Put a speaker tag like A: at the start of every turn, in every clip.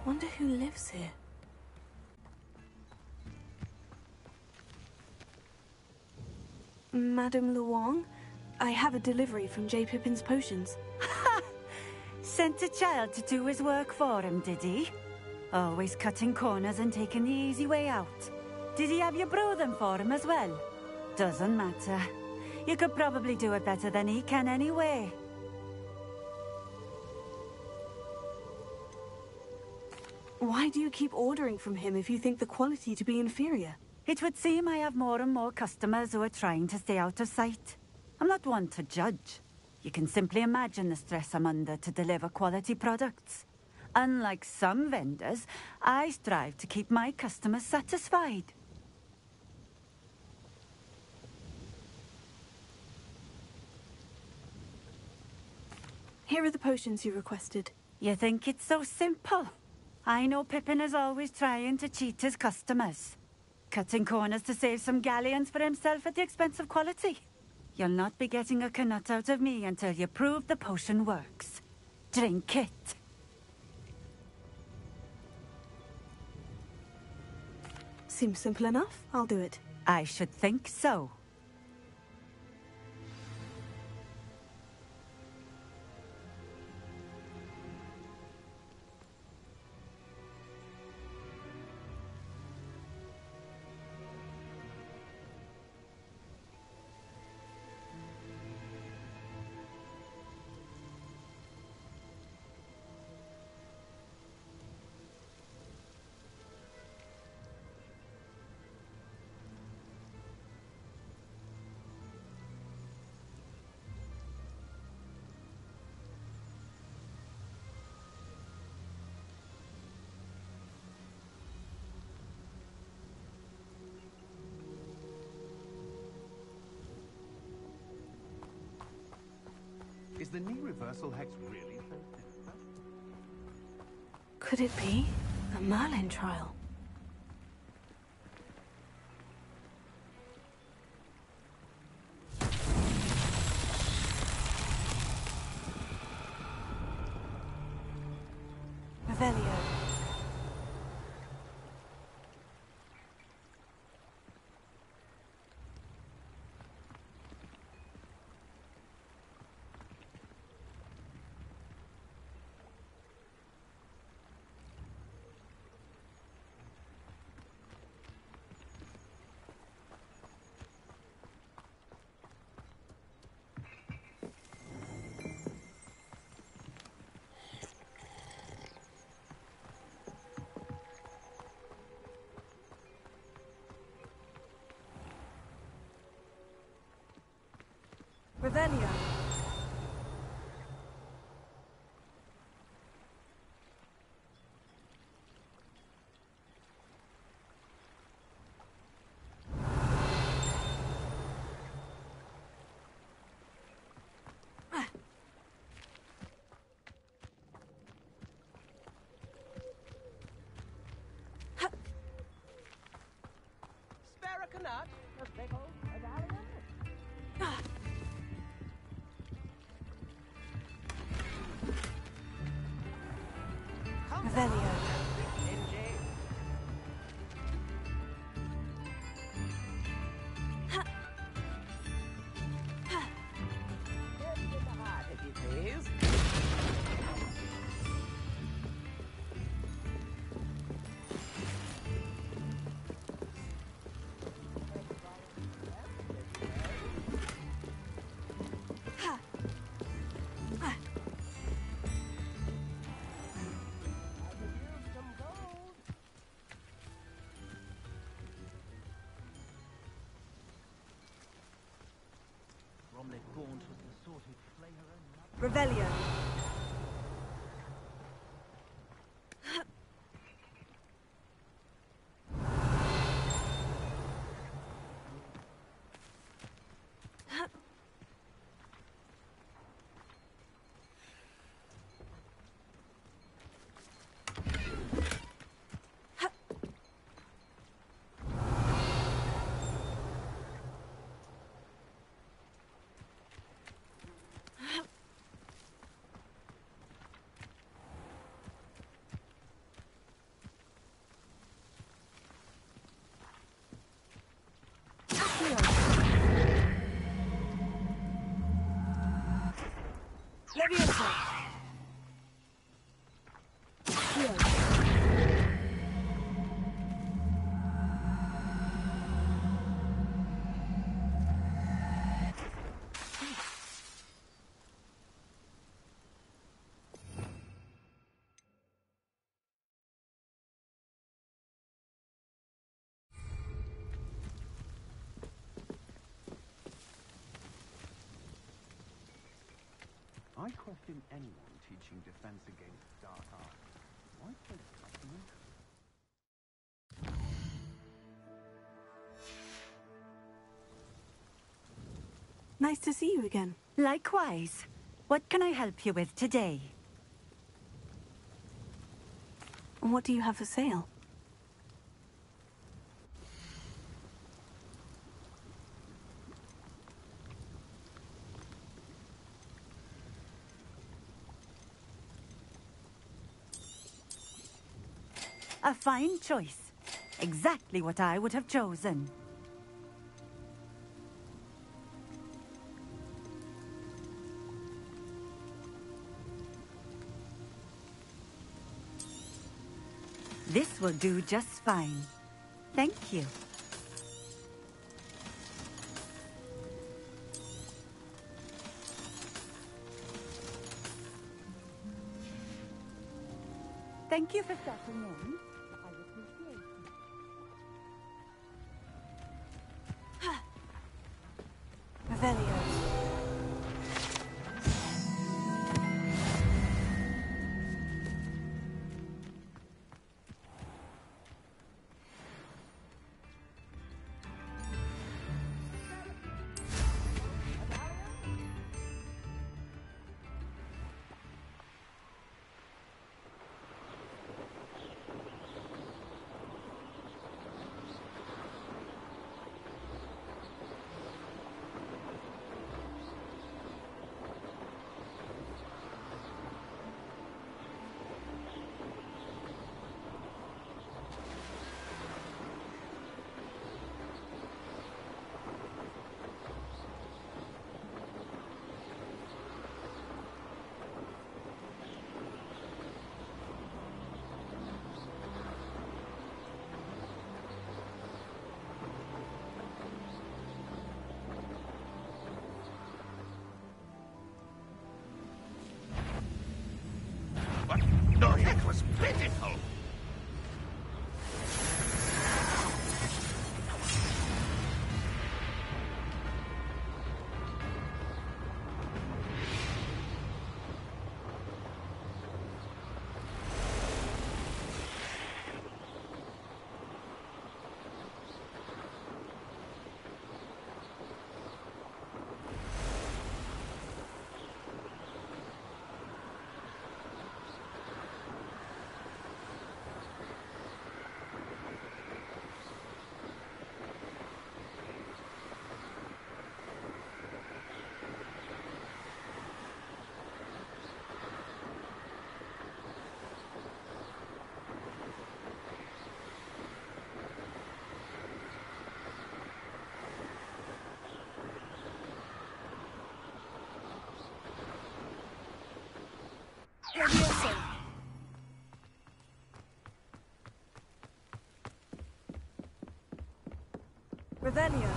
A: Wonder who lives here. Madame Luong, I have a delivery from J. Pippin's Potions.
B: Ha! Sent a child to do his work for him, did he? Always cutting corners and taking the easy way out. Did he have you brew them for him as well? Doesn't matter. You could probably do it better than he can anyway.
A: Why do you keep ordering from him if you think the quality to be inferior?
B: It would seem I have more and more customers who are trying to stay out of sight. I'm not one to judge. You can simply imagine the stress I'm under to deliver quality products. Unlike some vendors, I strive to keep my customers satisfied.
A: Here are the potions you requested.
B: You think it's so simple? I know Pippin is always trying to cheat his customers. Cutting corners to save some galleons for himself at the expense of quality. You'll not be getting a Knut out of me until you prove the potion works. Drink it.
A: Seems simple enough. I'll do it.
B: I should think so.
C: Is the knee reversal hex really so difficult?
A: Could it be a Merlin trial? Revelio. Revelio.
D: Spare a Knut? A big old medallion?
A: Revelio. Revelio.
C: I question anyone teaching defense against dark arts. Why take such an interest?
A: Nice to see you again.
B: Likewise. What can I help you with today?
A: What do you have for sale?
B: A fine choice. Exactly what I would have chosen. This will do just fine. Thank you. Thank you for stopping in. I appreciate it.
A: Revelio.
C: But no, it was pitiful.
A: Revelio.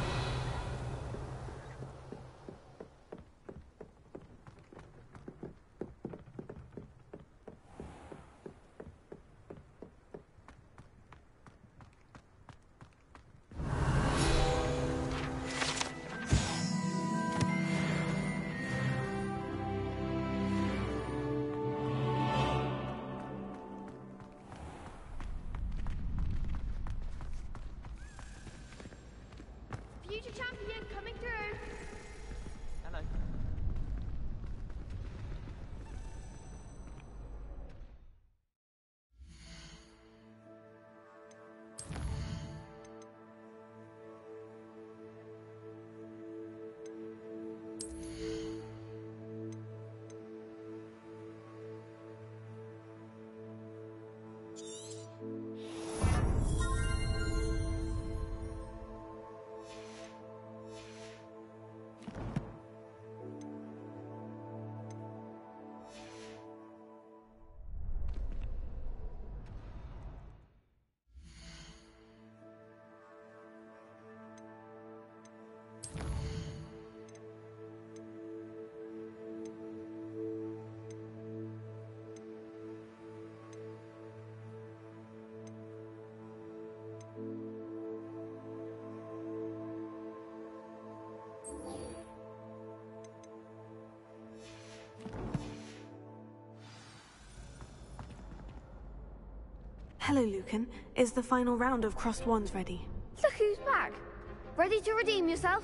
A: Hello, Lucan. Is the final round of Crossed Wands ready?
E: Look who's back. Ready to redeem yourself?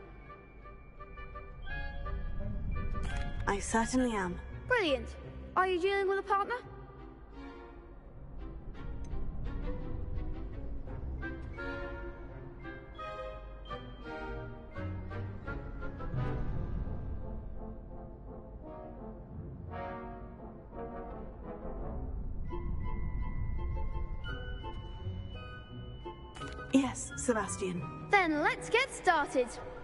A: I certainly am.
E: Brilliant. Are you dealing with a partner?
A: Yes, Sebastian.
E: Then let's get started.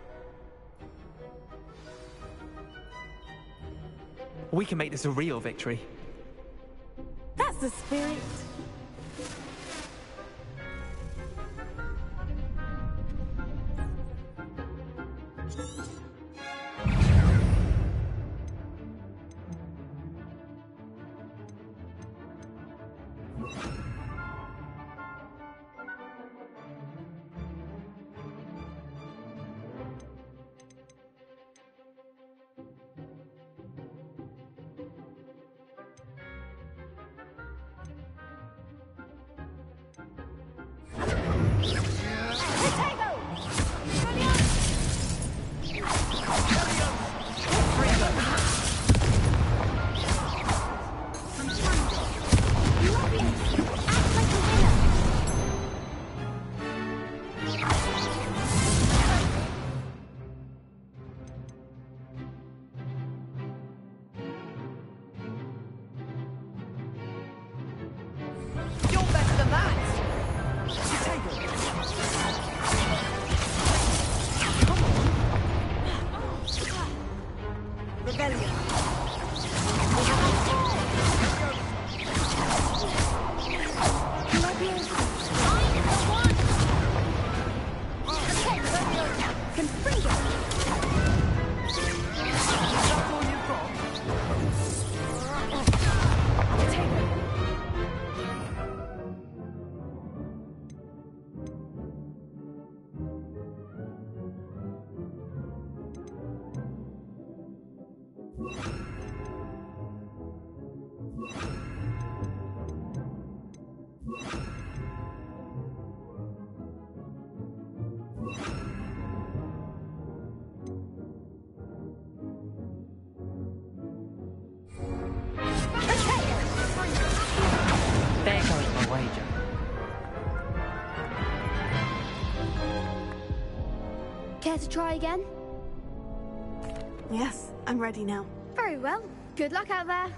F: We can make this a real victory.
A: That's the spirit.
F: There goes my wager.
E: Care to try again?
A: Yes, I'm ready now.
E: Very well. Good luck out there.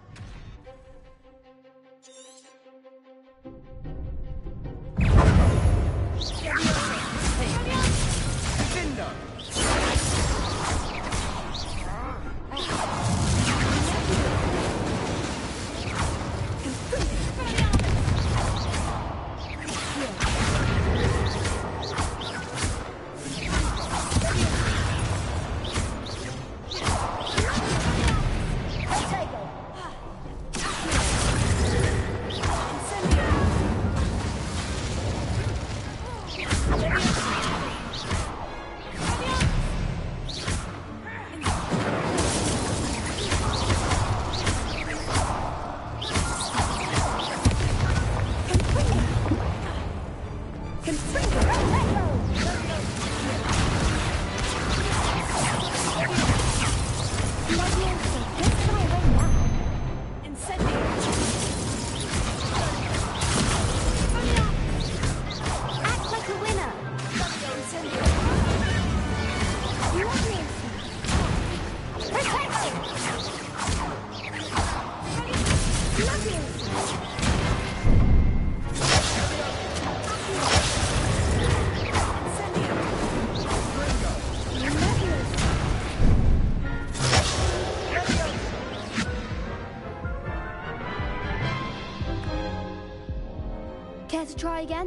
E: Care to try again?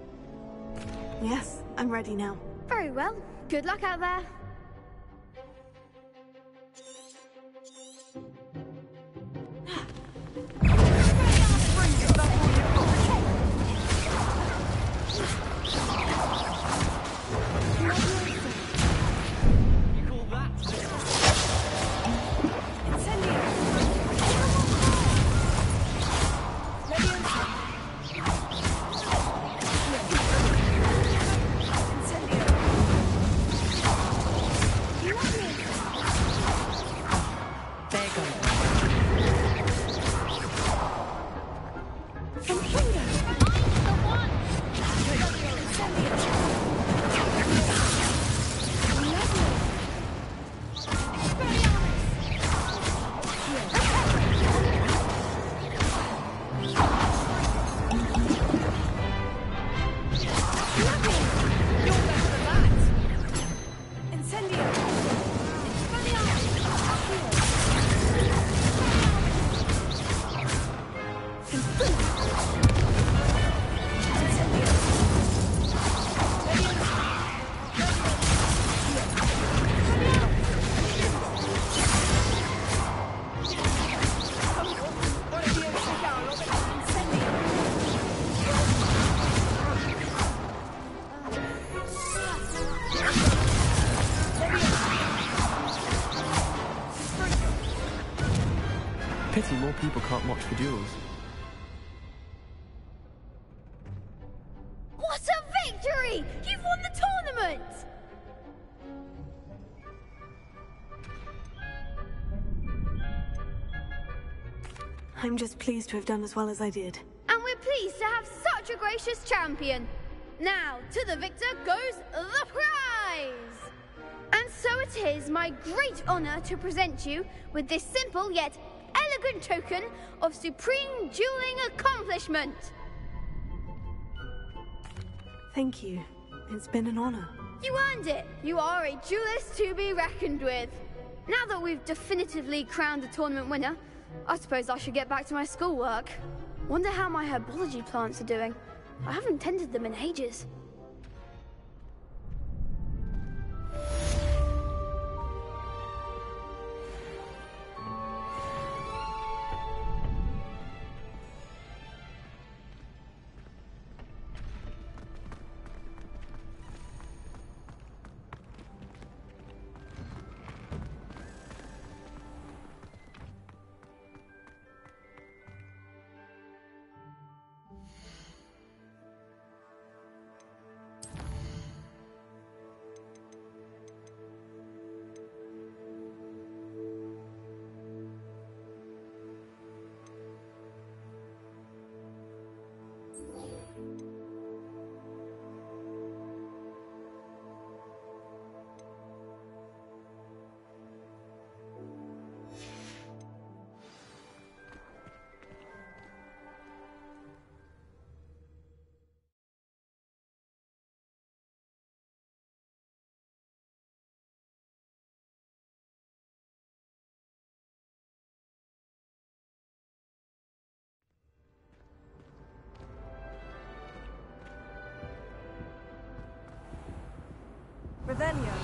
A: Yes, I'm ready now.
E: Very well. Good luck out there.
F: Pity more people can't watch the duels.
E: What a victory! You've won the tournament!
A: I'm just pleased to have done as well as I did.
E: And we're pleased to have such a gracious champion. Now, to the victor goes the prize! And so it is my great honor to present you with this simple yet elegant token of supreme dueling accomplishment.
A: Thank you. It's been an honor.
E: You earned it. You are a duelist to be reckoned with. Now that we've definitively crowned the tournament winner, I suppose I should get back to my schoolwork. Wonder how my herbology plants are doing. I haven't tended them in ages.
B: Revelio.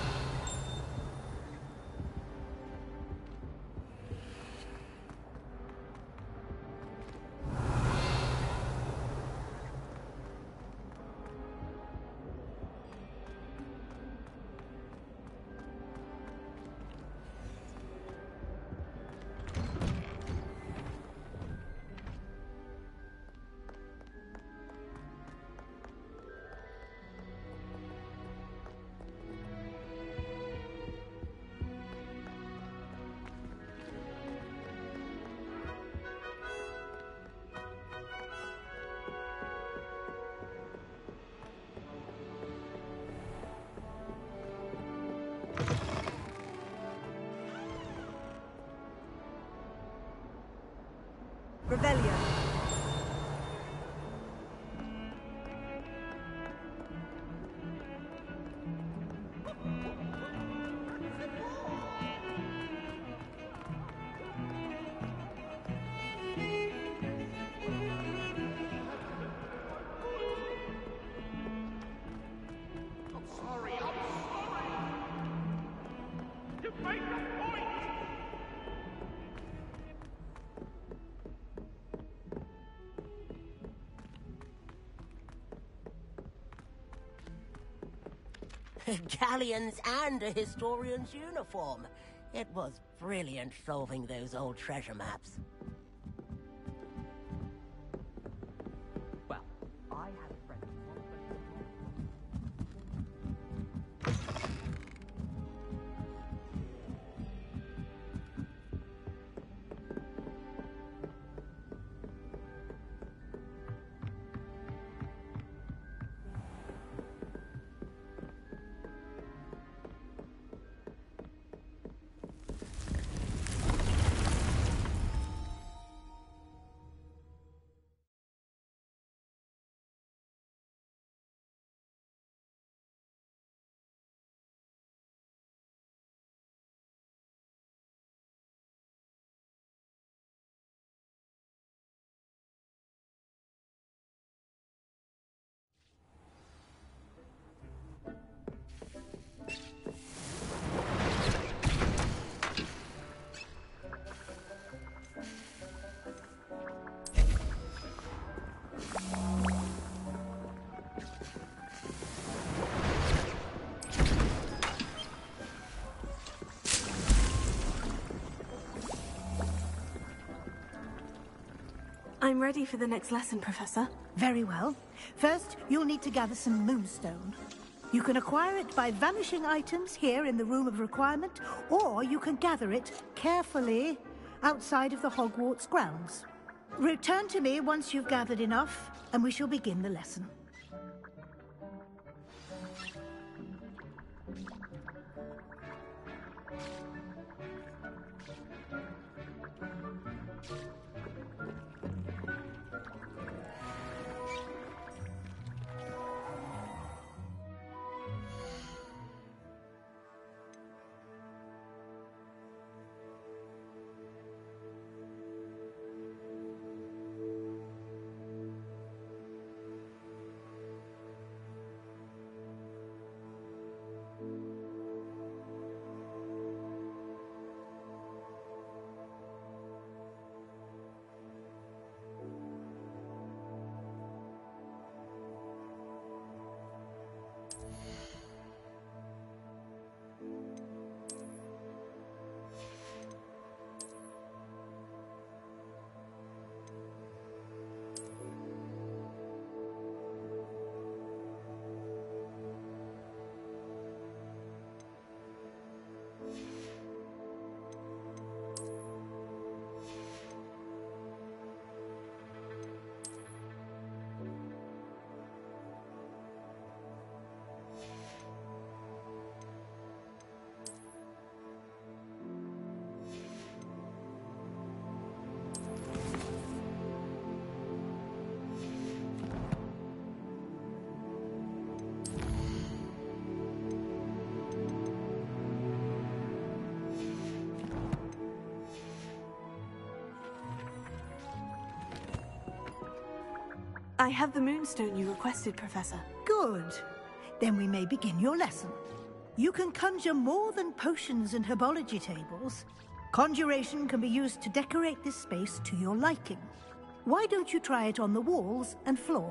B: Revelio.
G: Galleons and a historian's uniform. It was brilliant solving those old treasure maps.
C: Well, I had a friend
A: I'm ready for the next lesson, Professor.
H: Very well. First, you'll need to gather some moonstone. You can acquire it by vanishing items here in the Room of Requirement, or you can gather it carefully outside of the Hogwarts grounds. Return to me once you've gathered enough, and we shall begin the lesson.
A: I have the moonstone you requested, Professor.
H: Good. Then we may begin your lesson. You can conjure more than potions and herbology tables. Conjuration can be used to decorate this space to your liking. Why don't you try it on the walls and floor?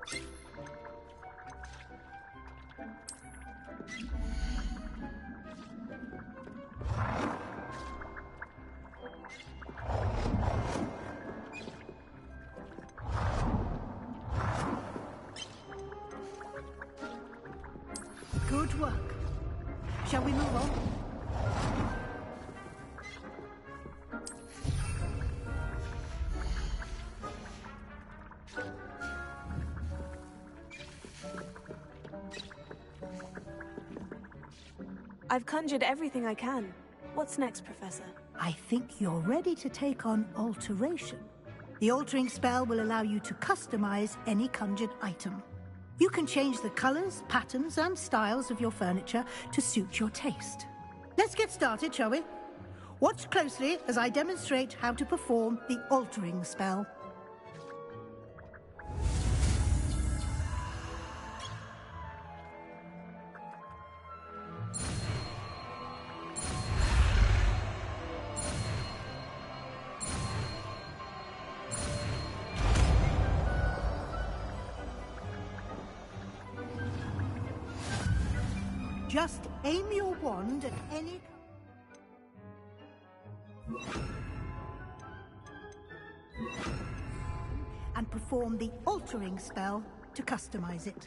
H: Good work. Shall we move on?
A: I've conjured everything I can. What's next, Professor?
H: I think you're ready to take on alteration. The altering spell will allow you to customize any conjured item. You can change the colors, patterns, and styles of your furniture to suit your taste. Let's get started, shall we? Watch closely as I demonstrate how to perform the altering spell. Just aim your wand at any... and perform the altering spell to customize it.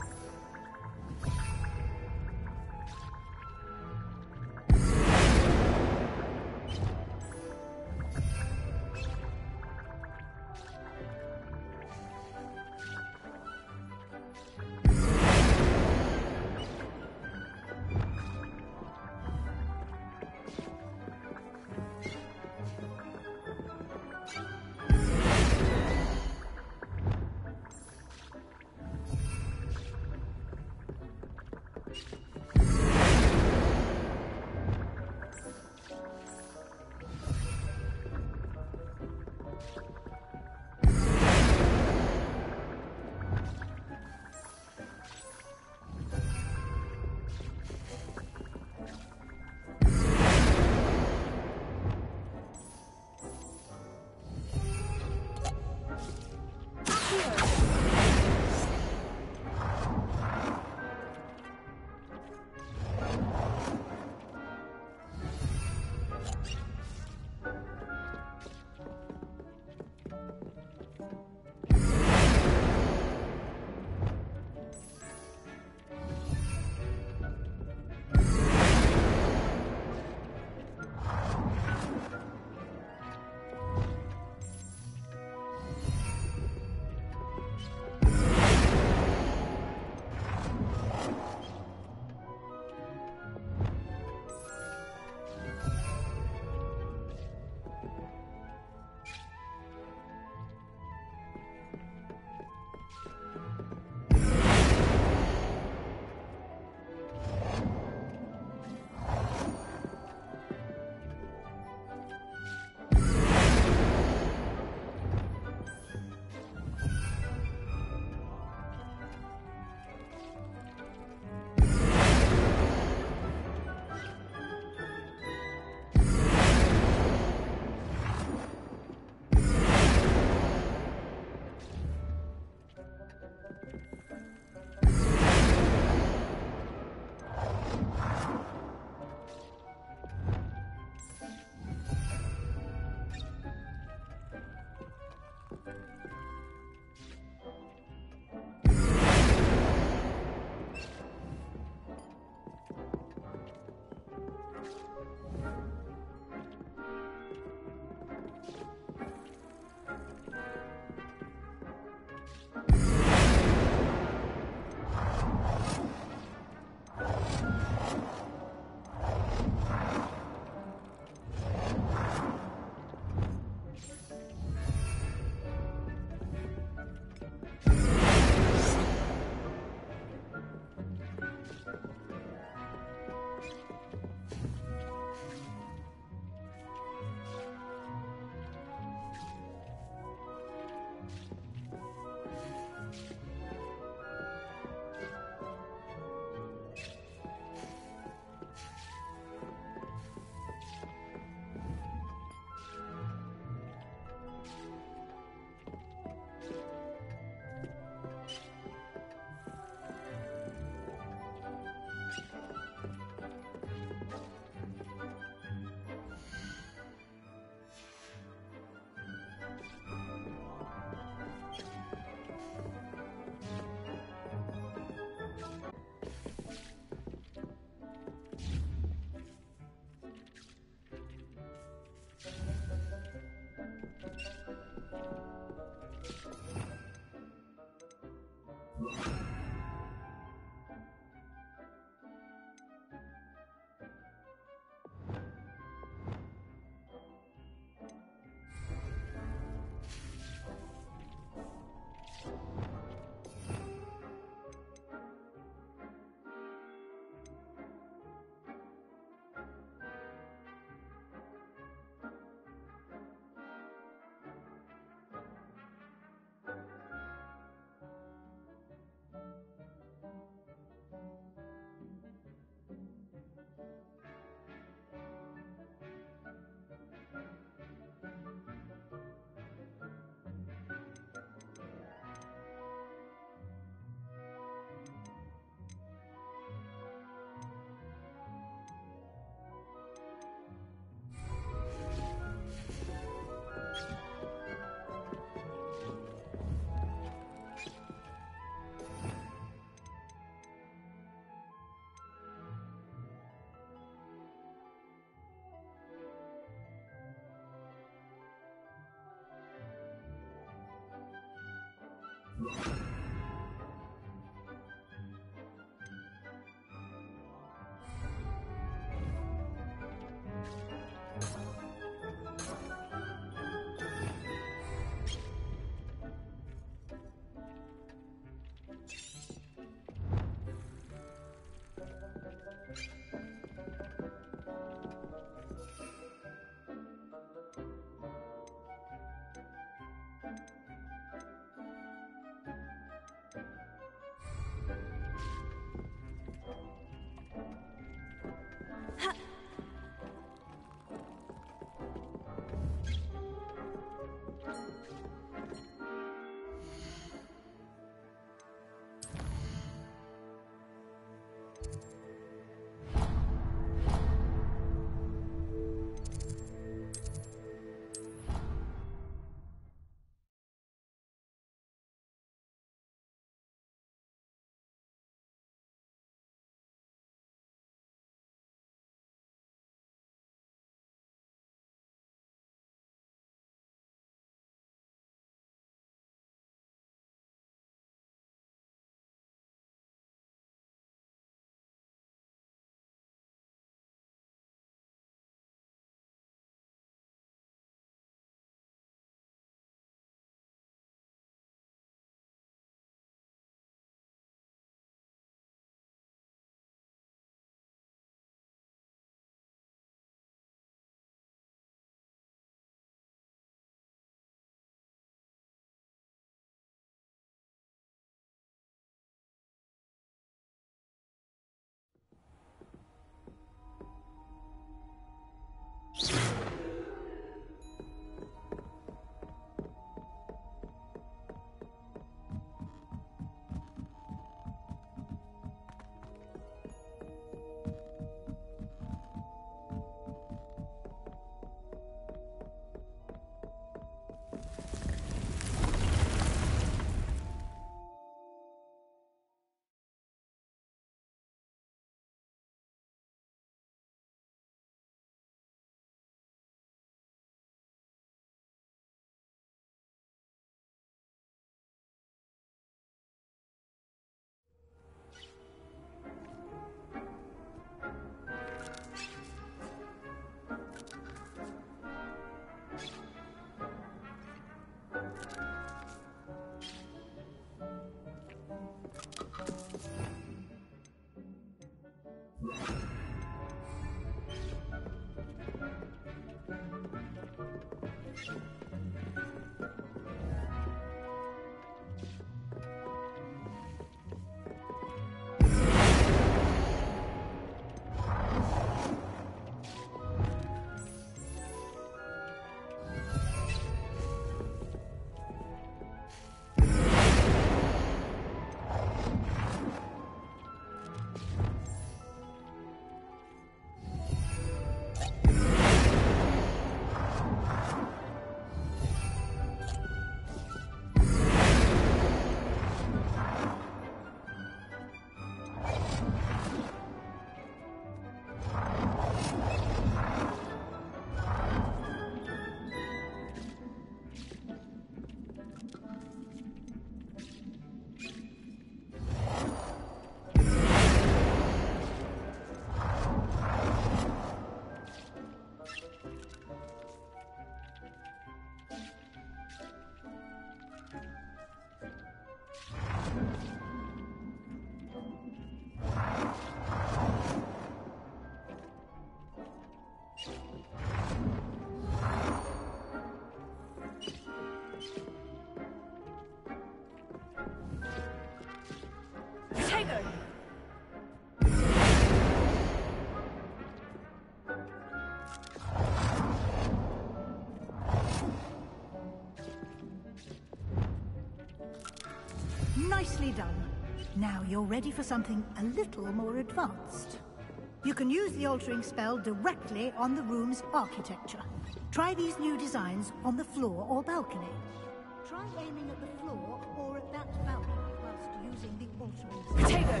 H: Nicely done. Now you're ready for something a little more advanced. You can use the altering spell directly on the room's architecture. Try these new designs on the floor or balcony. Try aiming at the floor or at that balcony whilst using the altering spell.
B: Potato!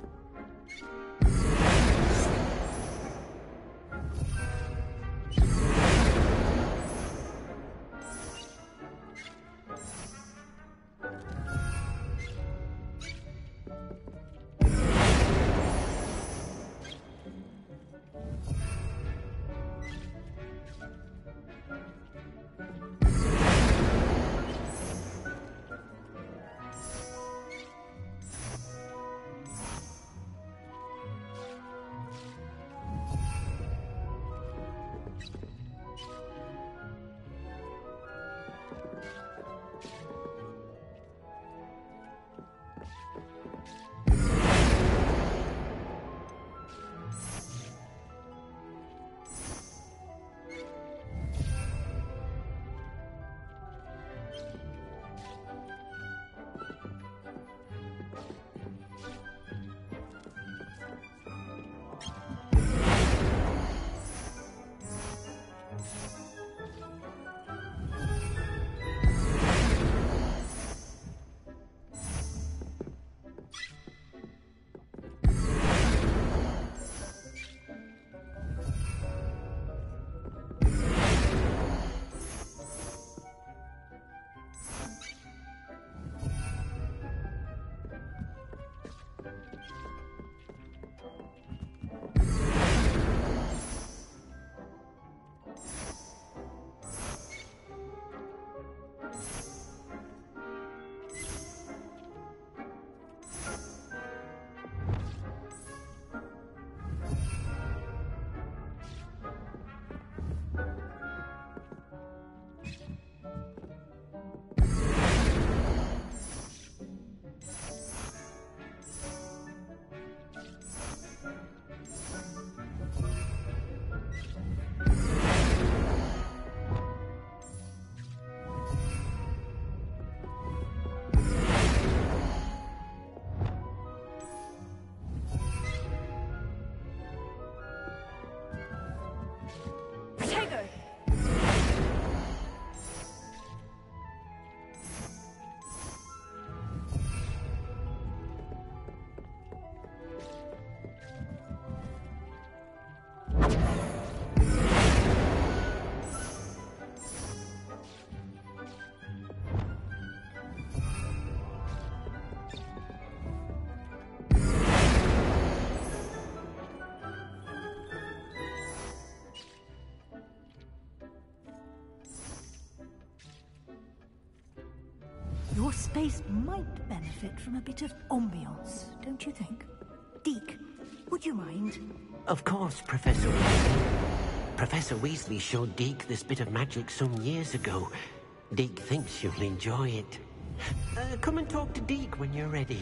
H: Your space might benefit from a bit of ambiance, don't you think? Deke, would you mind?
I: Of course, Professor Weasley. Professor Weasley showed Deke this bit of magic some years ago. Deke thinks you'll enjoy it. Come and talk to Deke when you're ready.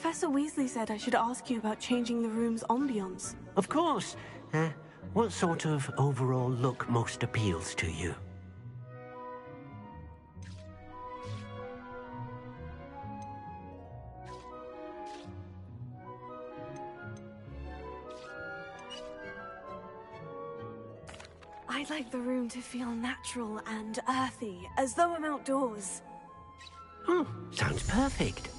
A: Professor Weasley said I should ask you about changing the room's ambience.
I: Of course. What sort of overall look most appeals to you?
A: I'd like the room to feel natural and earthy, as though I'm outdoors.
I: Oh, sounds perfect.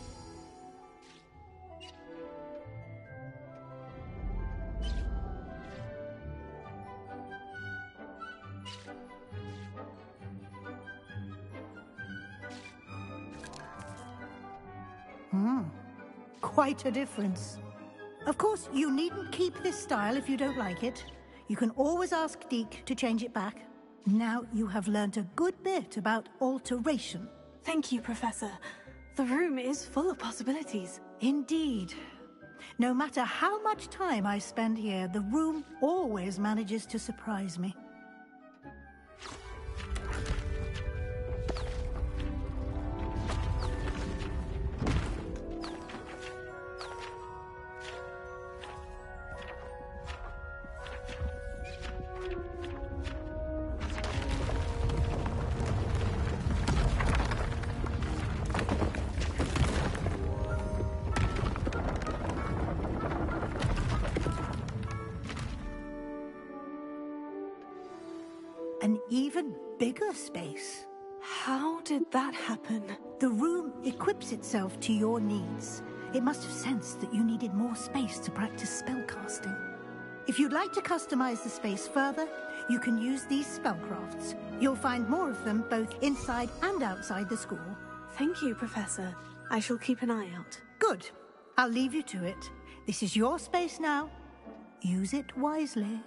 H: Quite a difference. Of course, you needn't keep this style if you don't like it. You can always ask Deek to change it back. Now you have learnt a good bit about alteration.
A: Thank you, Professor. The room is full of possibilities.
H: Indeed. No matter how much time I spend here, the room always manages to surprise me. An even bigger space.
A: How did that happen?
H: The room equips itself to your needs. It must have sensed that you needed more space to practice spellcasting. If you'd like to customize the space further, you can use these spellcrafts. You'll find more of them both inside and outside the school.
A: Thank you, Professor. I shall keep an eye out.
H: Good. I'll leave you to it. This is your space now. Use it wisely.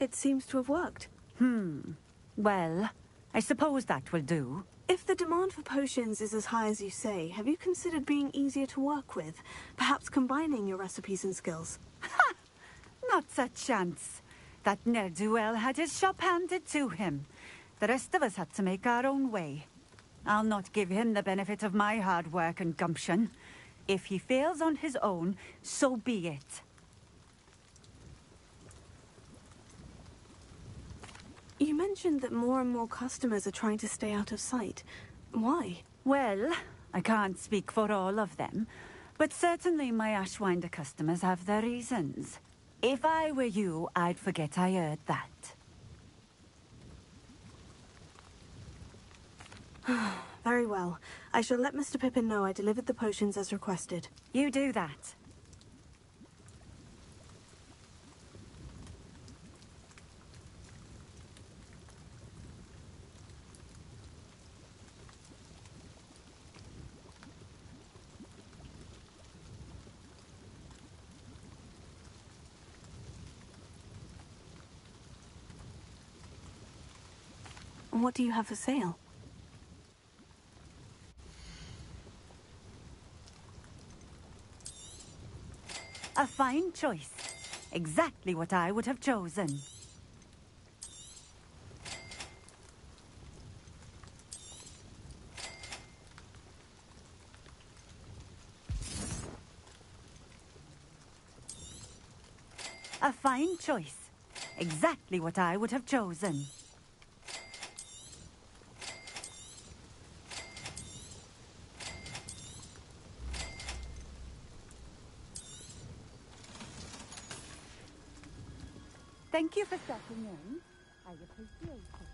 A: It seems to have worked.
B: Well, I suppose that will do.
A: If the demand for potions is as high as you say, have you considered being easier to work with? Perhaps combining your recipes and skills?
B: Not a chance. That ne'er-do-well had his shop handed to him. The rest of us had to make our own way. I'll not give him the benefit of my hard work and gumption. If he fails on his own, so be it.
A: You mentioned that more and more customers are trying to stay out of sight. Why?
B: Well, I can't speak for all of them, but certainly my Ashwinder customers have their reasons. If I were you, I'd forget I heard that.
A: Very well. I shall let Mr. Pippin know I delivered the potions as requested.
B: You do that.
A: What do you have for sale?
B: A fine choice. Exactly what I would have chosen. A fine choice. Exactly what I would have chosen. Thank you for stepping in. I appreciate it.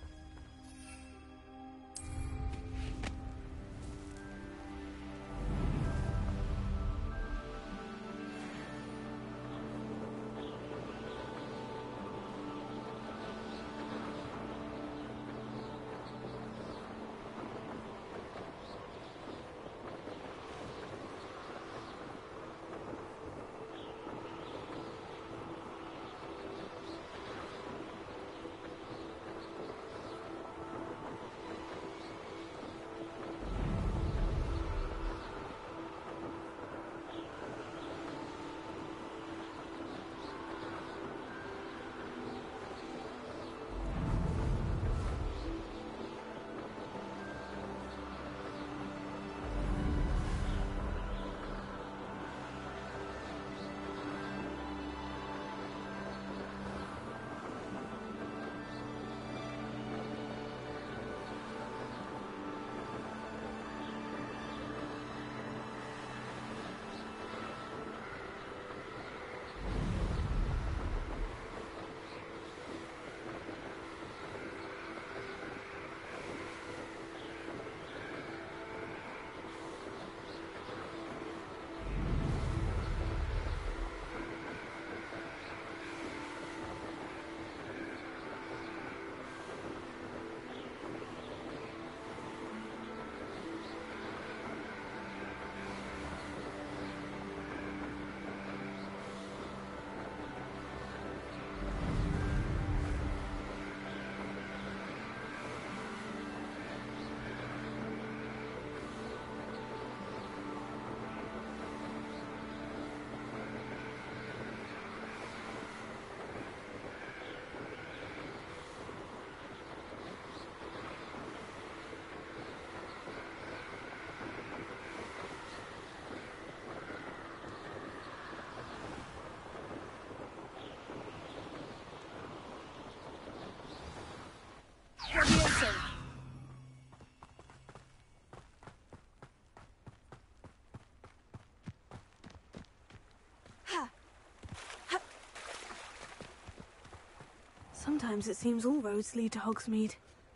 A: Sometimes it seems all roads lead to Hogsmeade.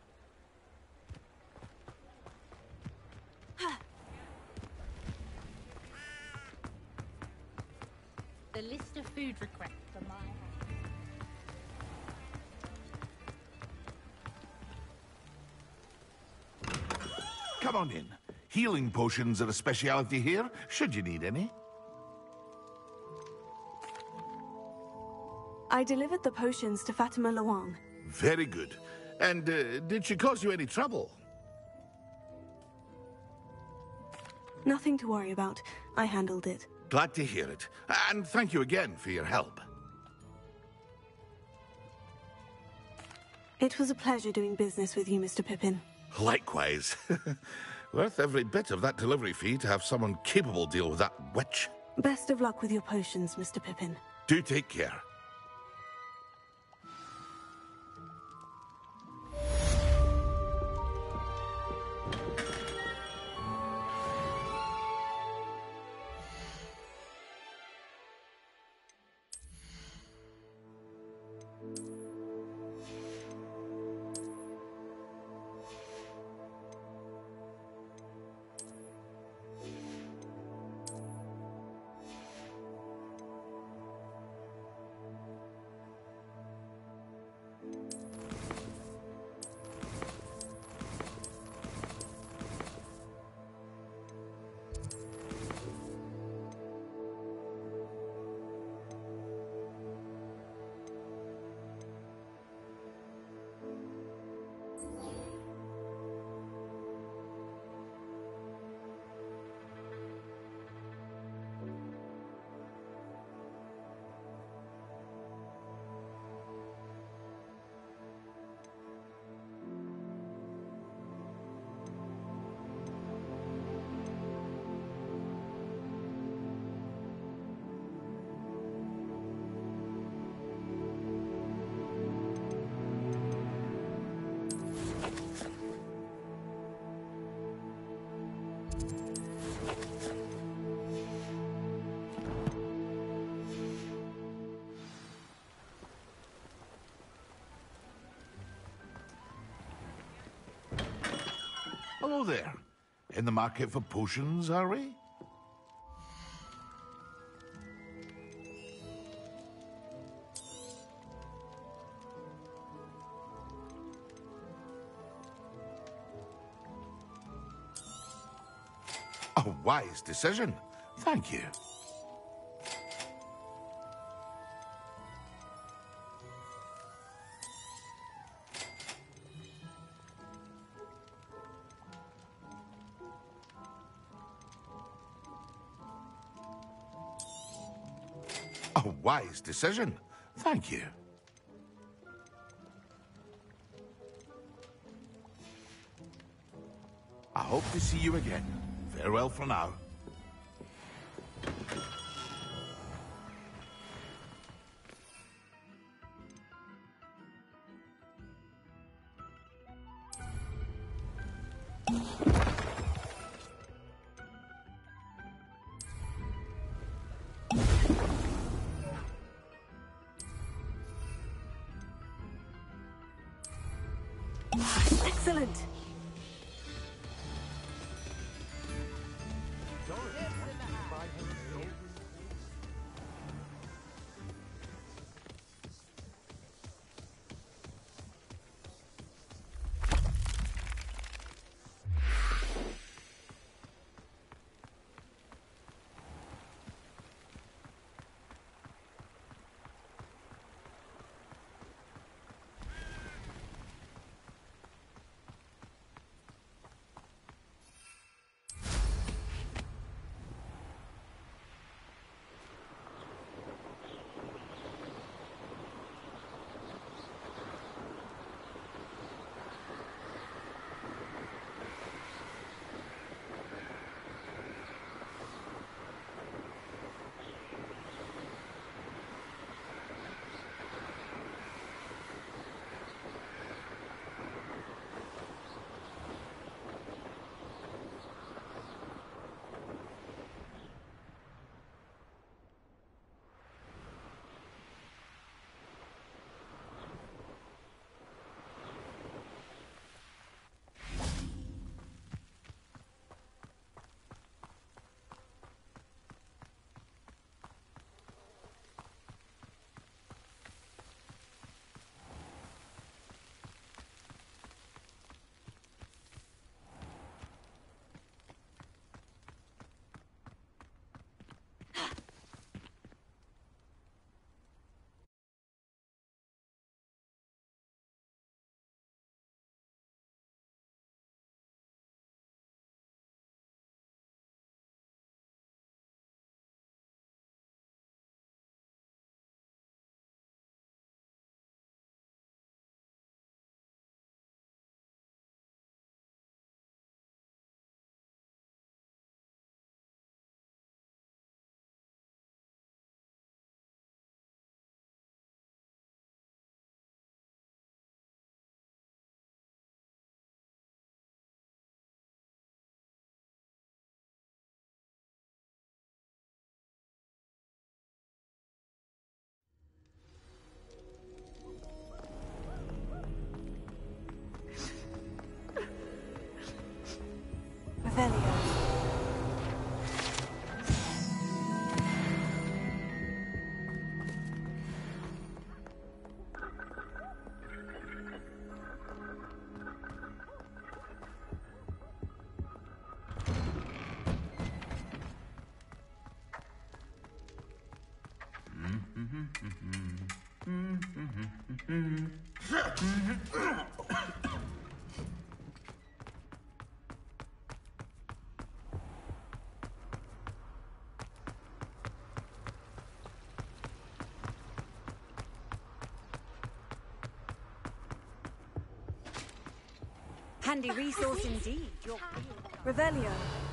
J: The list of food requests for my
K: Come on in. Healing potions are a speciality here, should you need any.
A: I delivered the potions to Fatima Lawang.
K: Very good. And did she cause you any trouble?
A: Nothing to worry about. I handled it.
K: Glad to hear it. And thank you again for your help.
A: It was a pleasure doing business with you, Mr. Pippin.
K: Likewise. Worth every bit of that delivery fee to have someone capable deal with that witch.
A: Best of luck with your potions, Mr. Pippin.
K: Do take care. Hello there. In the market for potions, are we? A wise decision. Thank you. A wise decision. Thank you. I hope to see you again. Farewell for now.
A: Excellent.
B: handy resource indeed.
A: Revelio.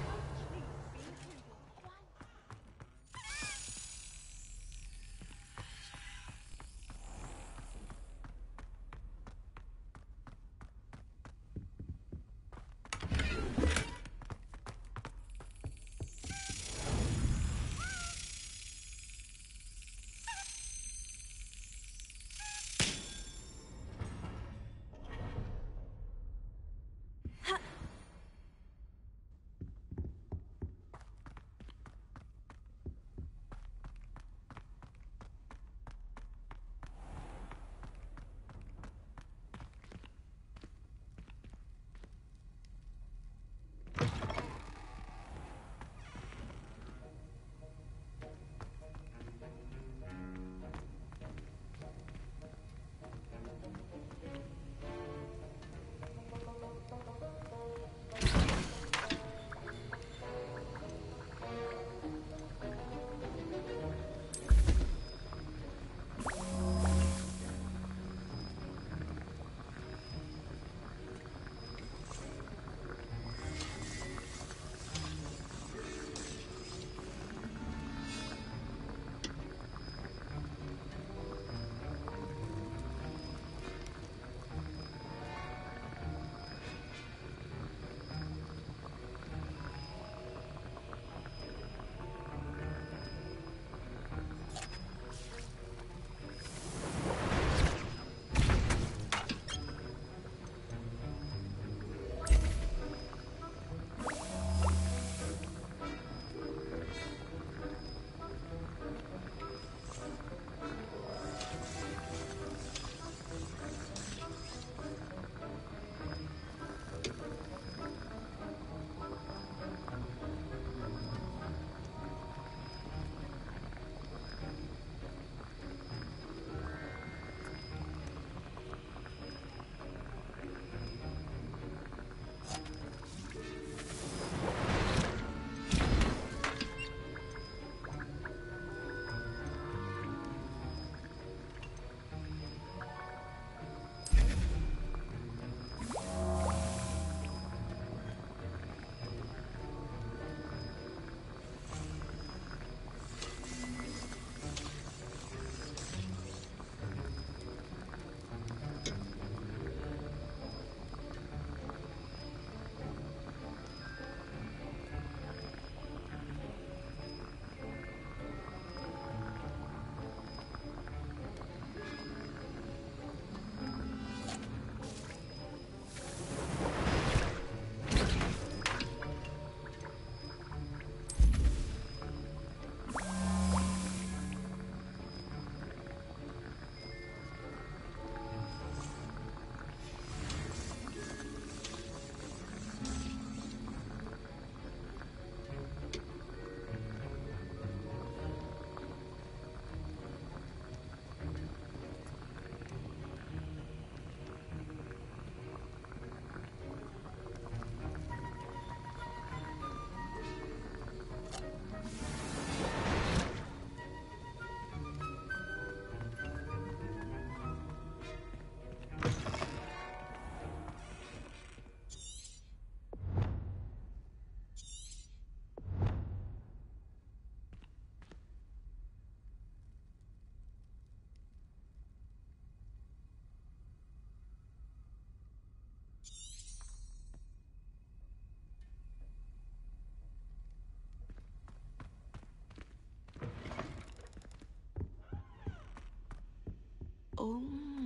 A: Oh.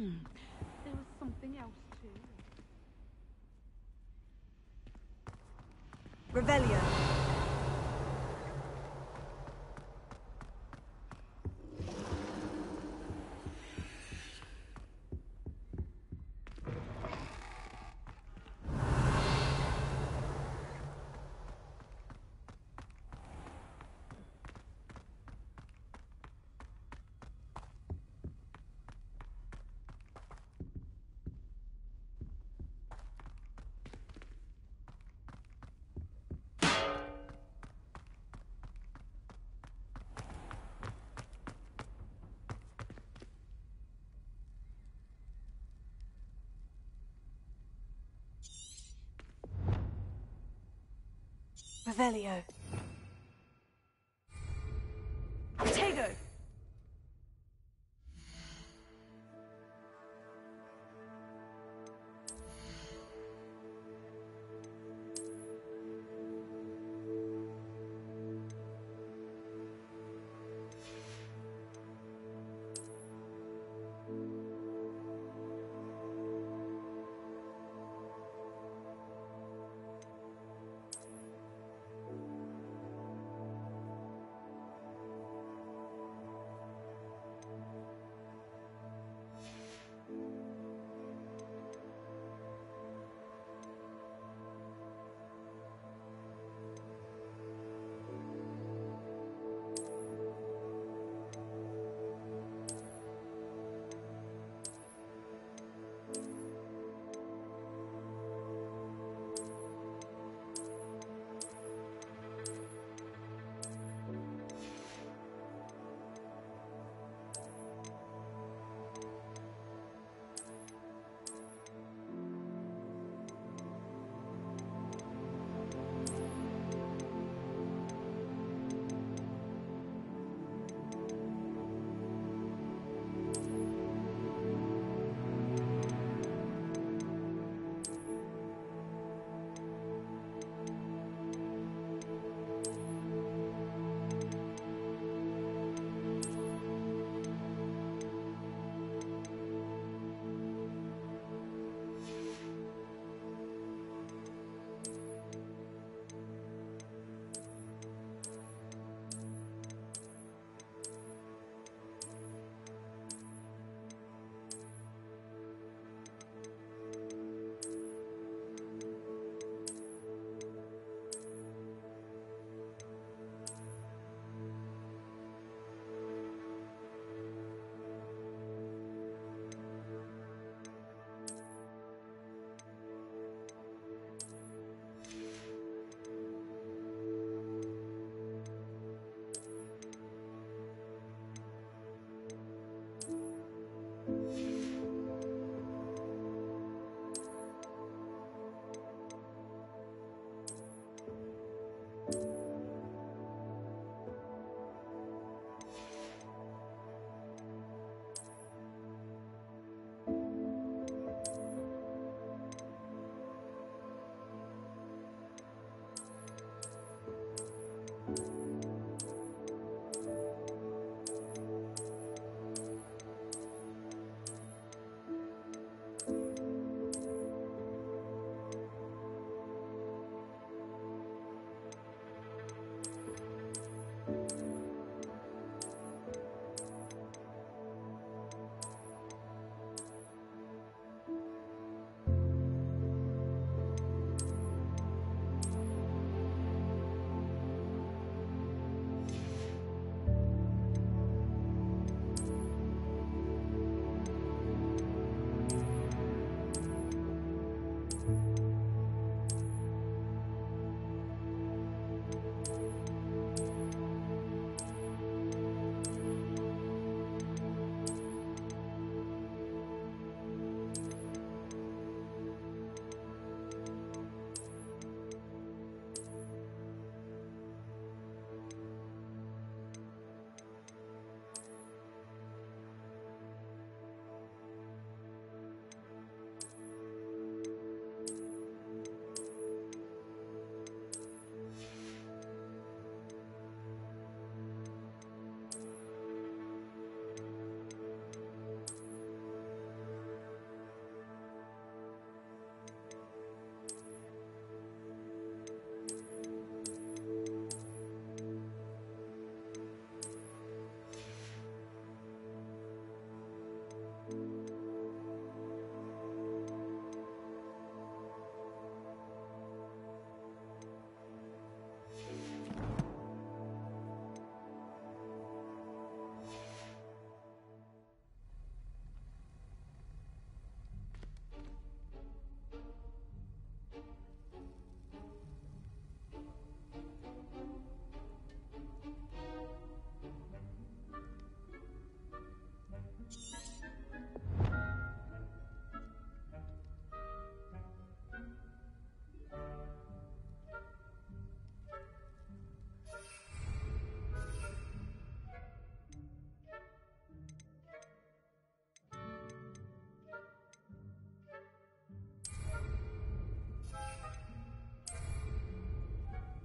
J: There was something else too.
A: Revelio. Revelio. Tego.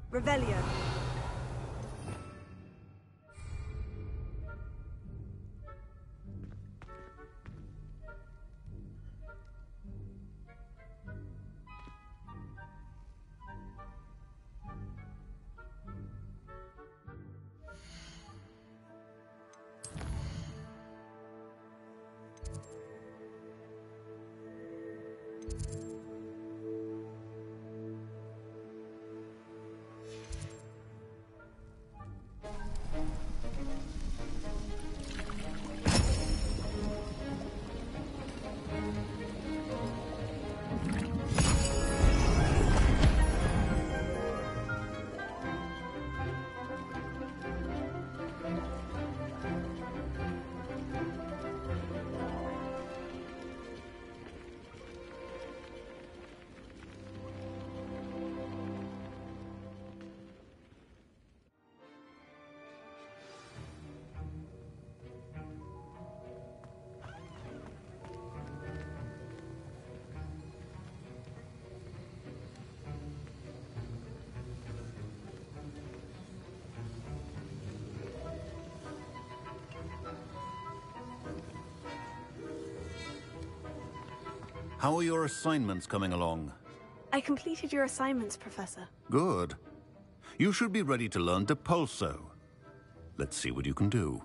A: Revelio.
L: How are your assignments coming along?
A: I completed your assignments, Professor.
L: Good. You should be ready to learn Depulso. Let's see what you can do.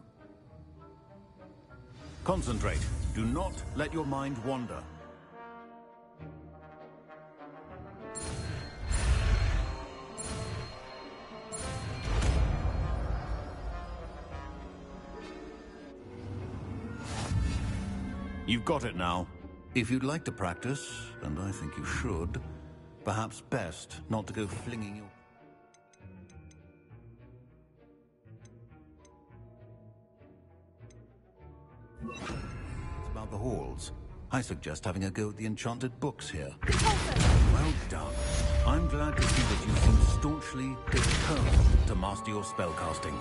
L: Concentrate. Do not let your mind wander. You've got it now. If you'd like to practice, and I think you should, perhaps best not to go flinging your... It's about the halls. I suggest having a go at the enchanted books here. Well done. I'm glad to see that you seem staunchly determined to master your spellcasting.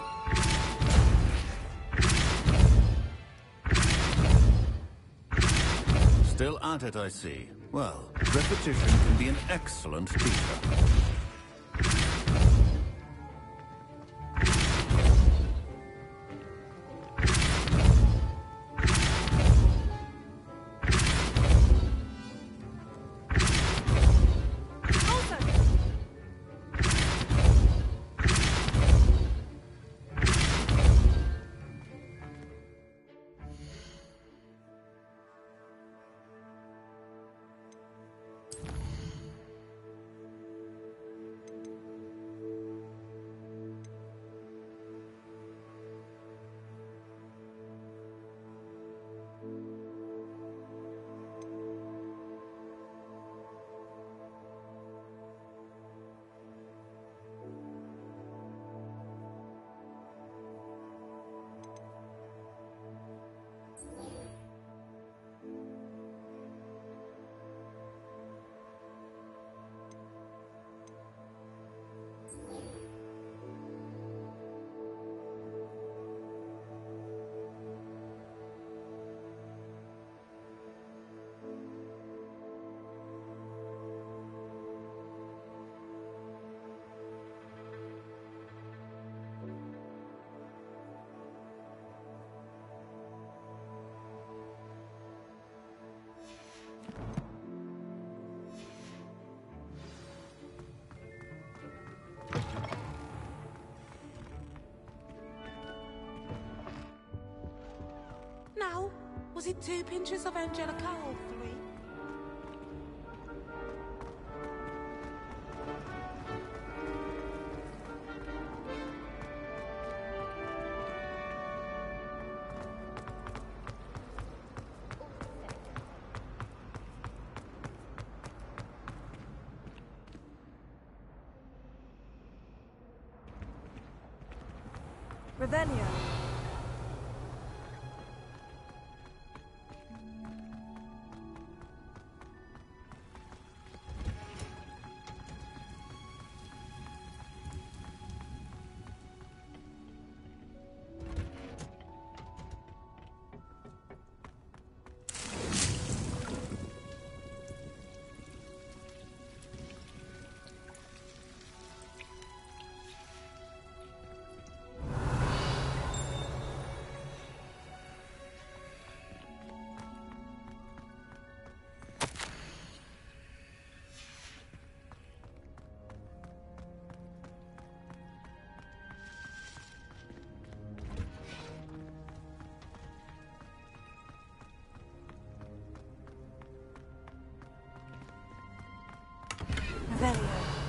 L: Still at it, I see. Well, repetition can be an excellent teacher.
M: Now, was it 2 pinches of Angelica or 3?
A: Revelio. Revelio.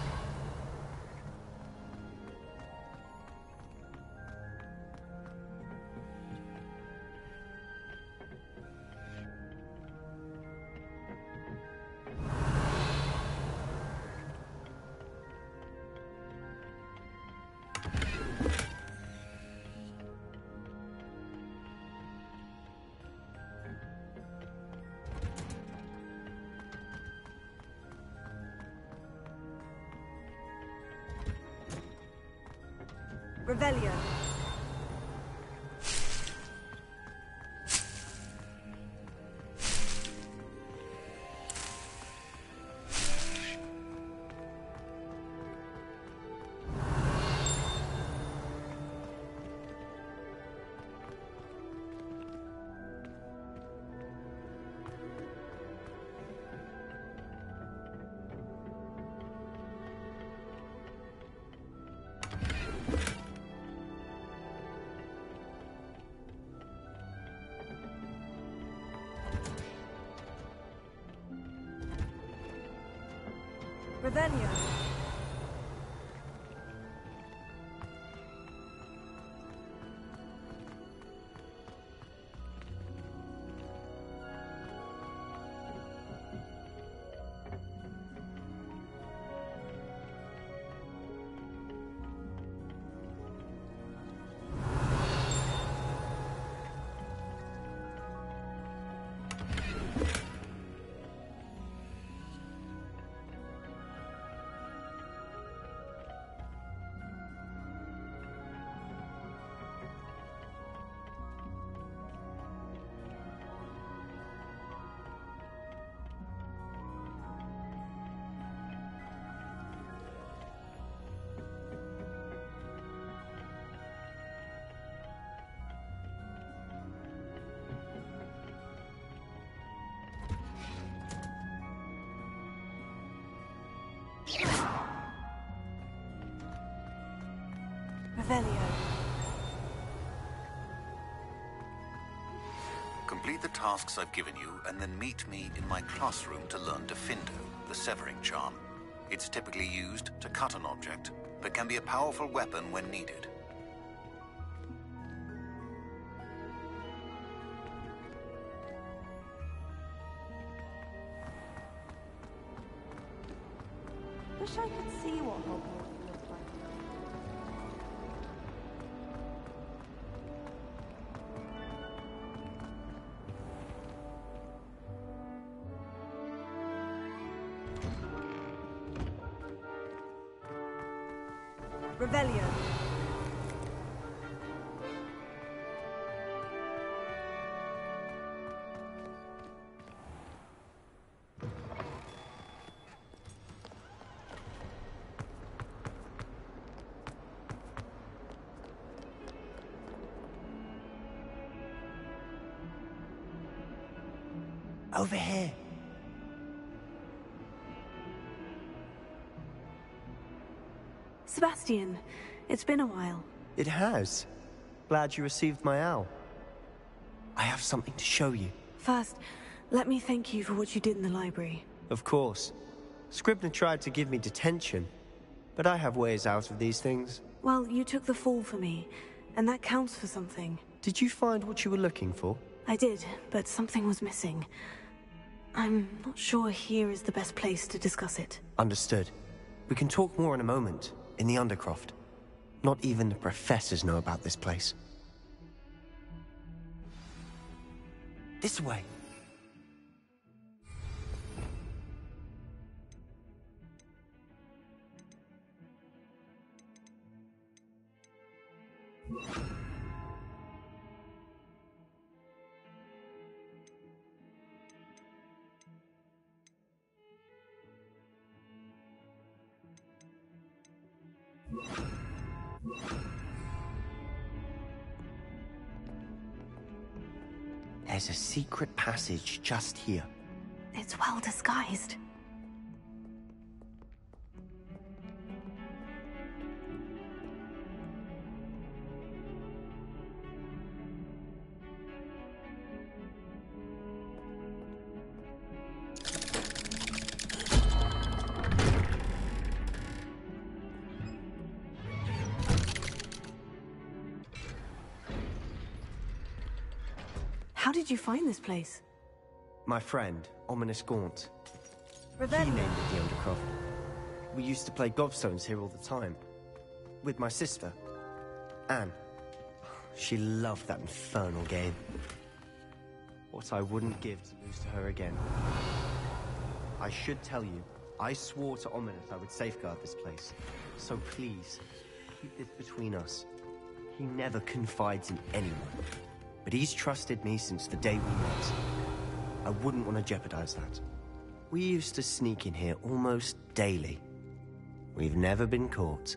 A: Revelio. Revelio. Revelio.
L: Complete the tasks I've given you, and then meet me in my classroom to learn Defindo, the severing charm. It's typically used to cut an object, but can be a powerful weapon when needed.
A: Wish I could see what Hogwarts looked like. Revelio.
N: Over here.
A: Sebastian, it's been a while.
N: It has. Glad you received my owl. I have something to show you.
A: First, let me thank you for what you did in the library.
N: Of course. Scribner tried to give me detention, but I have ways out of these things.
A: Well, you took the fall for me, and that counts for something.
N: Did you find what you were looking for?
A: I did, but something was missing. I'm not sure here is the best place to discuss it.
N: Understood. We can talk more in a moment, in the Undercroft. Not even the professors know about this place. This way. There's a secret passage just here.
A: It's well disguised. did you find this place?
N: My friend, Ominous Gaunt. He
A: Revelio.
N: named it the Undercroft. We used to play gobstones here all the time. With my sister, Anne. She loved that infernal game. What I wouldn't give to lose to her again. I should tell you, I swore to Ominous I would safeguard this place. So please, keep this between us. He never confides in anyone. But he's trusted me since the day we met. I wouldn't want to jeopardize that. We used to sneak in here almost daily. We've never been caught.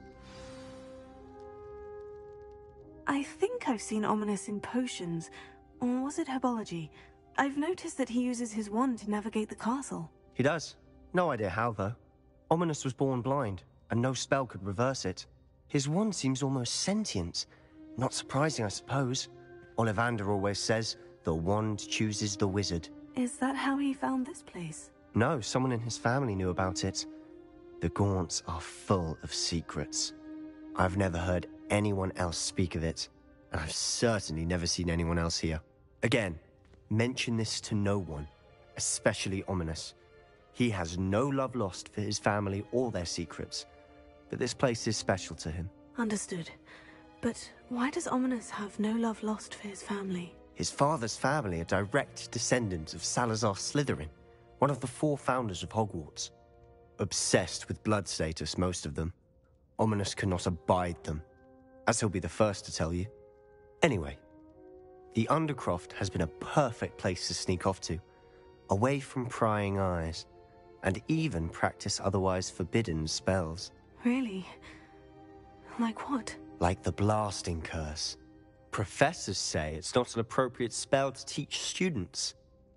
A: I think I've seen Ominous in potions. Or was it herbology? I've noticed that he uses his wand to navigate the castle.
N: He does. No idea how, though. Ominous was born blind, and no spell could reverse it. His wand seems almost sentient. Not surprising, I suppose. Ollivander always says, the wand chooses the wizard.
A: Is that how he found this place?
N: No, someone in his family knew about it. The Gaunts are full of secrets. I've never heard anyone else speak of it, and I've certainly never seen anyone else here. Again, mention this to no one, especially Ominous. He has no love lost for his family or their secrets, but this place is special to him.
A: Understood. But why does Ominous have no love lost for his family?
N: His father's family are direct descendants of Salazar Slytherin, one of the 4 founders of Hogwarts. Obsessed with blood status, most of them. Ominous cannot abide them, as he'll be the first to tell you. Anyway, the Undercroft has been a perfect place to sneak off to, away from prying eyes, and even practice otherwise forbidden spells.
A: Really? Like what?
N: Like the Blasting Curse. Professors say it's not an appropriate spell to teach students.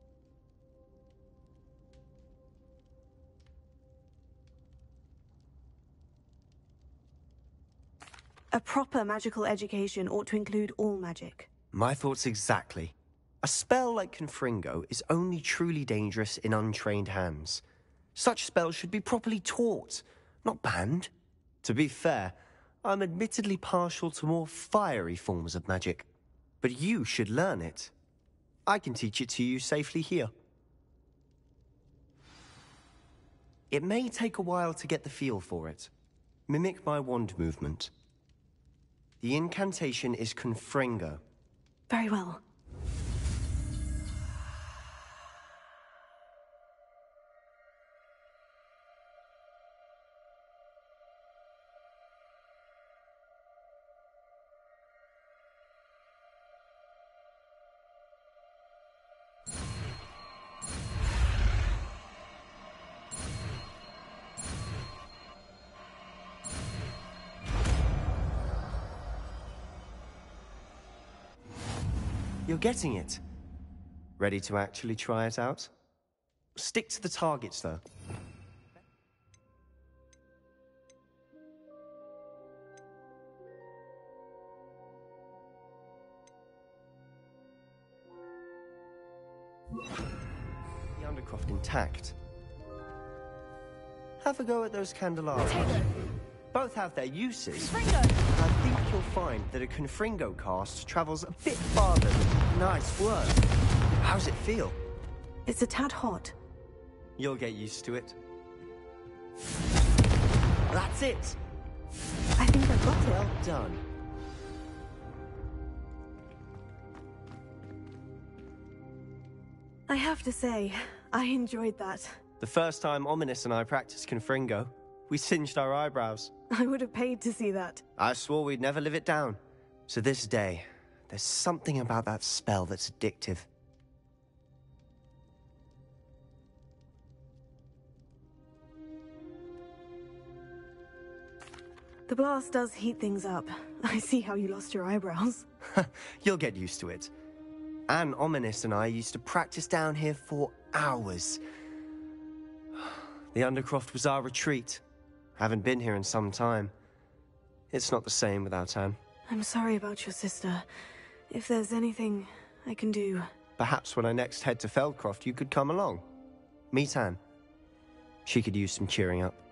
A: A proper magical education ought to include all magic.
N: My thoughts exactly. A spell like Confringo is only truly dangerous in untrained hands. Such spells should be properly taught, not banned. To be fair, I'm admittedly partial to more fiery forms of magic. But you should learn it. I can teach it to you safely here. It may take a while to get the feel for it. Mimic my wand movement. The incantation is Confringo.
A: Very well.
N: You're getting it. Ready to actually try it out? Stick to the targets, though. The Undercroft intact. Have a go at those candelabras. Both have their uses. I think you'll find that a Confringo cast travels a bit farther than nice work. How's it feel?
A: It's a tad hot.
N: You'll get used to it. That's it!
A: I think I've got it.
N: Well done.
A: I have to say, I enjoyed that.
N: The first time Ominous and I practiced Confringo, we singed our eyebrows.
A: I would have paid to see that.
N: I swore we'd never live it down. To this day, there's something about that spell that's addictive.
A: The blast does heat things up. I see how you lost your eyebrows.
N: You'll get used to it. Anne, Ominous and I used to practice down here for hours. The Undercroft was our retreat. Haven't been here in some time. It's not the same without Anne.
A: I'm sorry about your sister. If there's anything I can do...
N: Perhaps when I next head to Feldcroft, you could come along. Meet Anne. She could use some cheering up.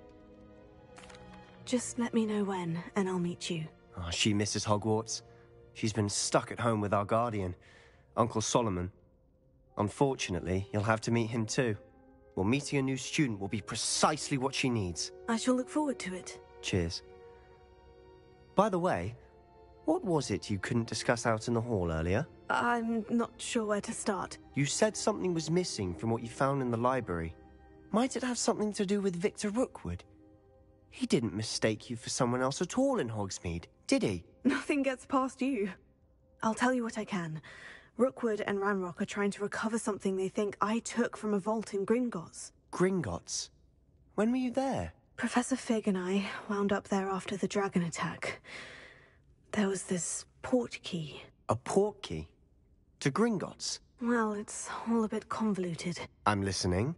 A: Just let me know when, and I'll meet you.
N: Oh, she misses Hogwarts. She's been stuck at home with our guardian, Uncle Solomon. Unfortunately, you'll have to meet him too. Well, meeting a new student will be precisely what she needs.
A: I shall look forward to it.
N: Cheers. By the way, what was it you couldn't discuss out in the hall earlier?
A: I'm not sure where to start.
N: You said something was missing from what you found in the library. Might it have something to do with Victor Rookwood? He didn't mistake you for someone else at all in Hogsmeade, did he?
A: Nothing gets past you. I'll tell you what I can. Rookwood and Ranrock are trying to recover something they think I took from a vault in Gringotts.
N: Gringotts? When were you there?
A: Professor Fig and I wound up there after the dragon attack. There was this port key.
N: A port key? To Gringotts?
A: Well, it's all a bit convoluted.
N: I'm listening.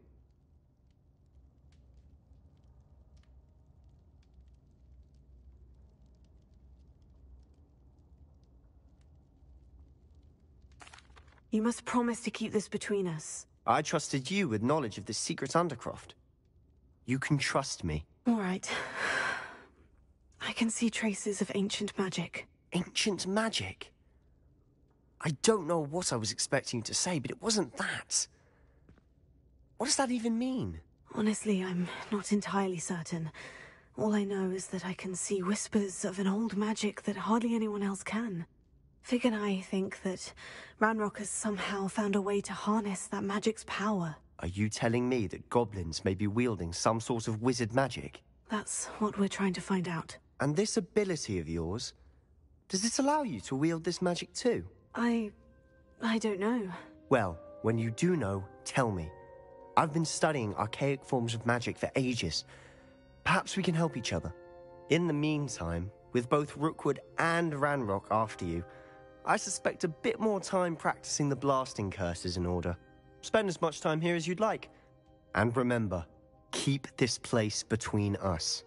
A: You must promise to keep this between us.
N: I trusted you with knowledge of this secret Undercroft. You can trust me.
A: All right. I can see traces of ancient magic.
N: Ancient magic? I don't know what I was expecting you to say, but it wasn't that. What does that even mean?
A: Honestly, I'm not entirely certain. All I know is that I can see whispers of an old magic that hardly anyone else can. Fig and I think that Ranrock has somehow found a way to harness that magic's power.
N: Are you telling me that goblins may be wielding some sort of wizard magic?
A: That's what we're trying to find out.
N: And this ability of yours, does it allow you to wield this magic too?
A: I don't know.
N: Well, when you do know, tell me. I've been studying archaic forms of magic for ages. Perhaps we can help each other. In the meantime, with both Rookwood and Ranrock after you, I suspect a bit more time practicing the blasting curse is in order. Spend as much time here as you'd like. And remember, keep this place between us.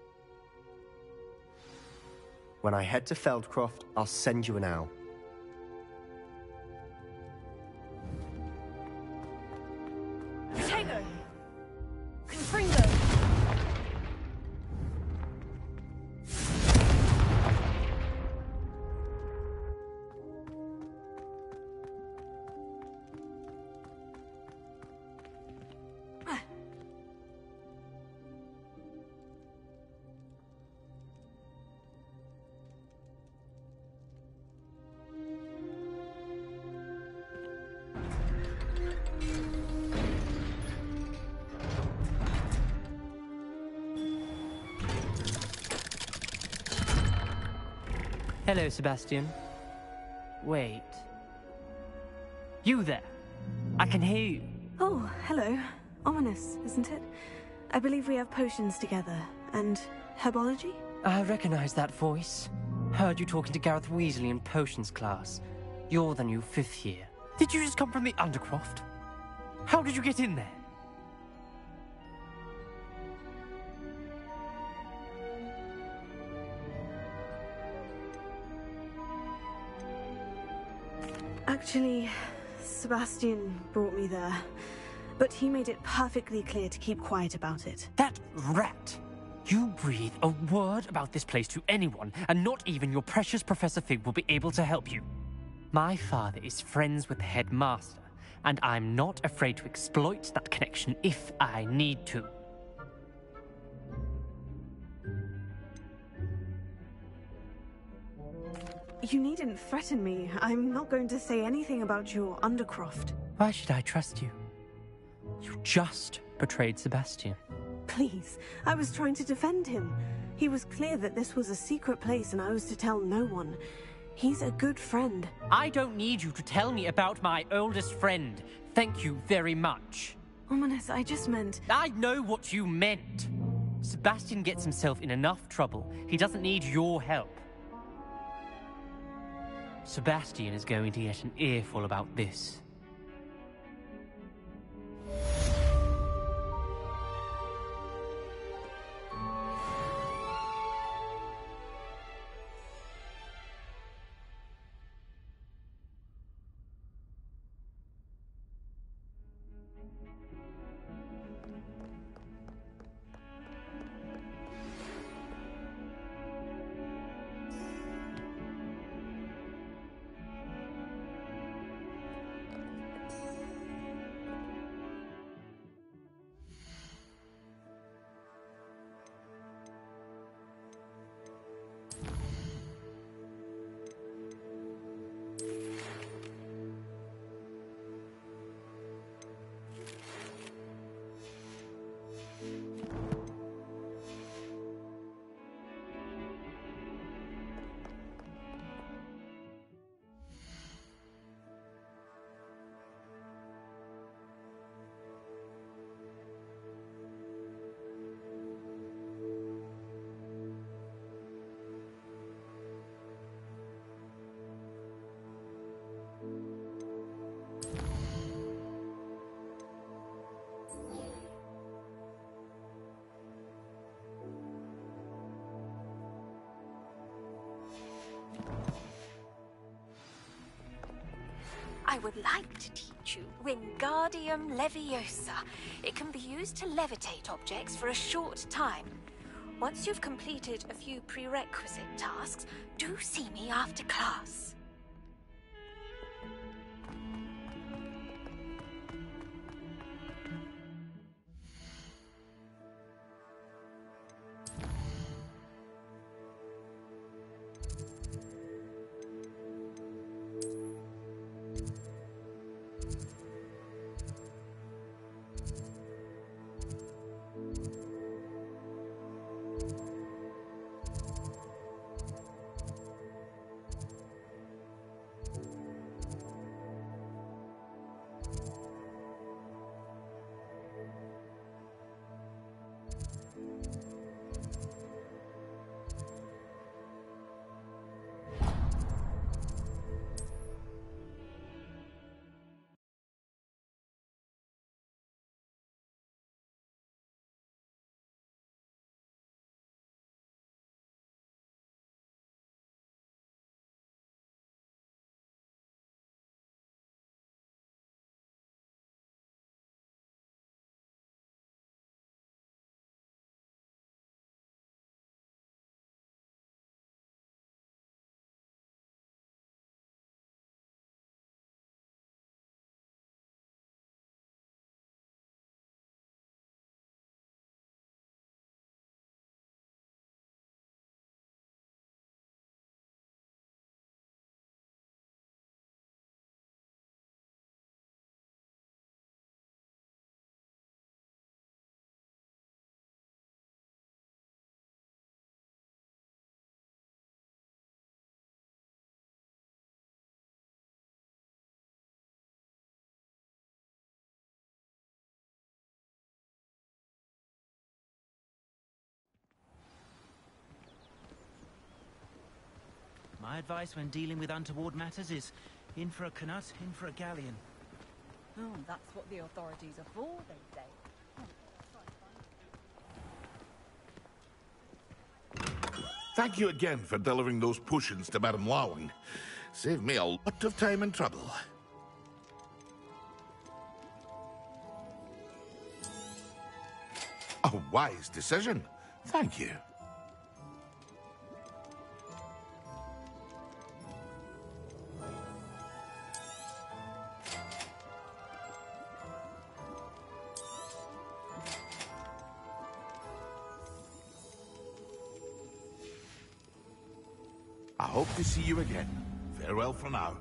N: When I head to Feldcroft, I'll send you an owl.
O: Potato! Confringo!
F: Hello, Sebastian. Wait. You there? I can hear you.
A: Oh, hello. Ominous, isn't it? I believe we have potions together. And herbology?
F: I recognize that voice. Heard you talking to Gareth Weasley in potions class. You're the new 5th year. Did you just come from the Undercroft? How did you get in there?
A: Actually, Sebastian brought me there. But he made it perfectly clear to keep quiet about it.
F: That rat! You breathe a word about this place to anyone, and not even your precious Professor Fig will be able to help you. My father is friends with the headmaster, and I'm not afraid to exploit that connection if I need to.
A: You needn't threaten me. I'm not going to say anything about your Undercroft.
F: Why should I trust you? You just betrayed Sebastian.
A: Please, I was trying to defend him. He was clear that this was a secret place and I was to tell no one. He's a good friend.
F: I don't need you to tell me about my oldest friend. Thank you very much.
A: Ominous, I just meant...
F: I know what you meant. Sebastian gets himself in enough trouble. He doesn't need your help. Sebastian is going to get an earful about this.
P: I would like to teach you Wingardium Leviosa. It can be used to levitate objects for a short time. Once you've completed a few prerequisite tasks, do see me after class.
Q: My advice when dealing with untoward matters is in for a Knut, in for a galleon.
O: Oh, that's what the authorities are for, they say.
K: Thank you again for delivering those potions to Baron Lawing. Saved me a lot of time and trouble. A wise decision. Thank you. I hope to see you again. Farewell for now.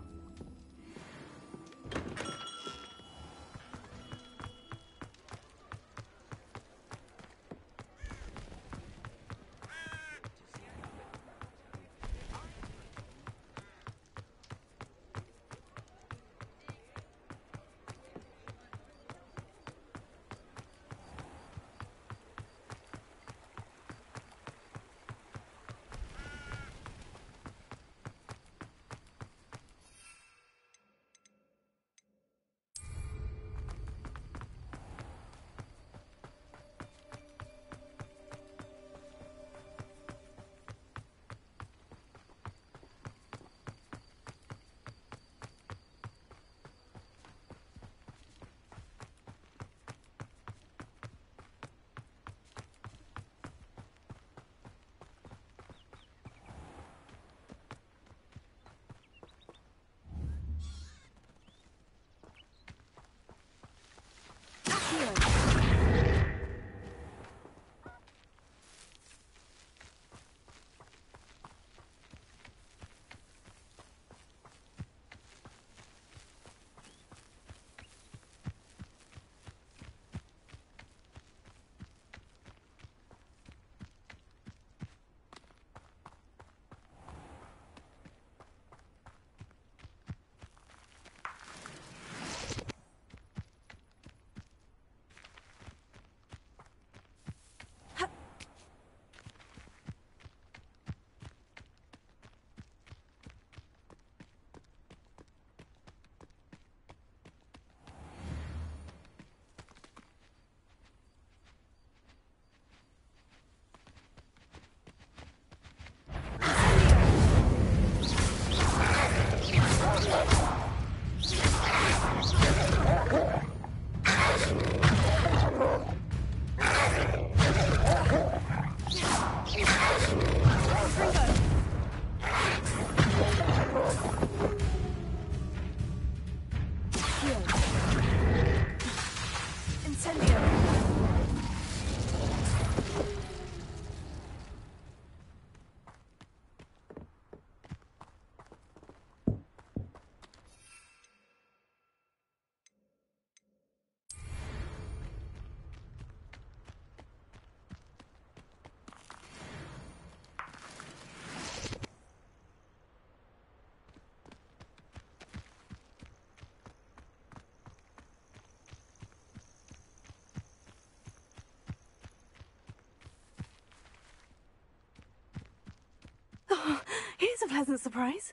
A: pleasant surprise.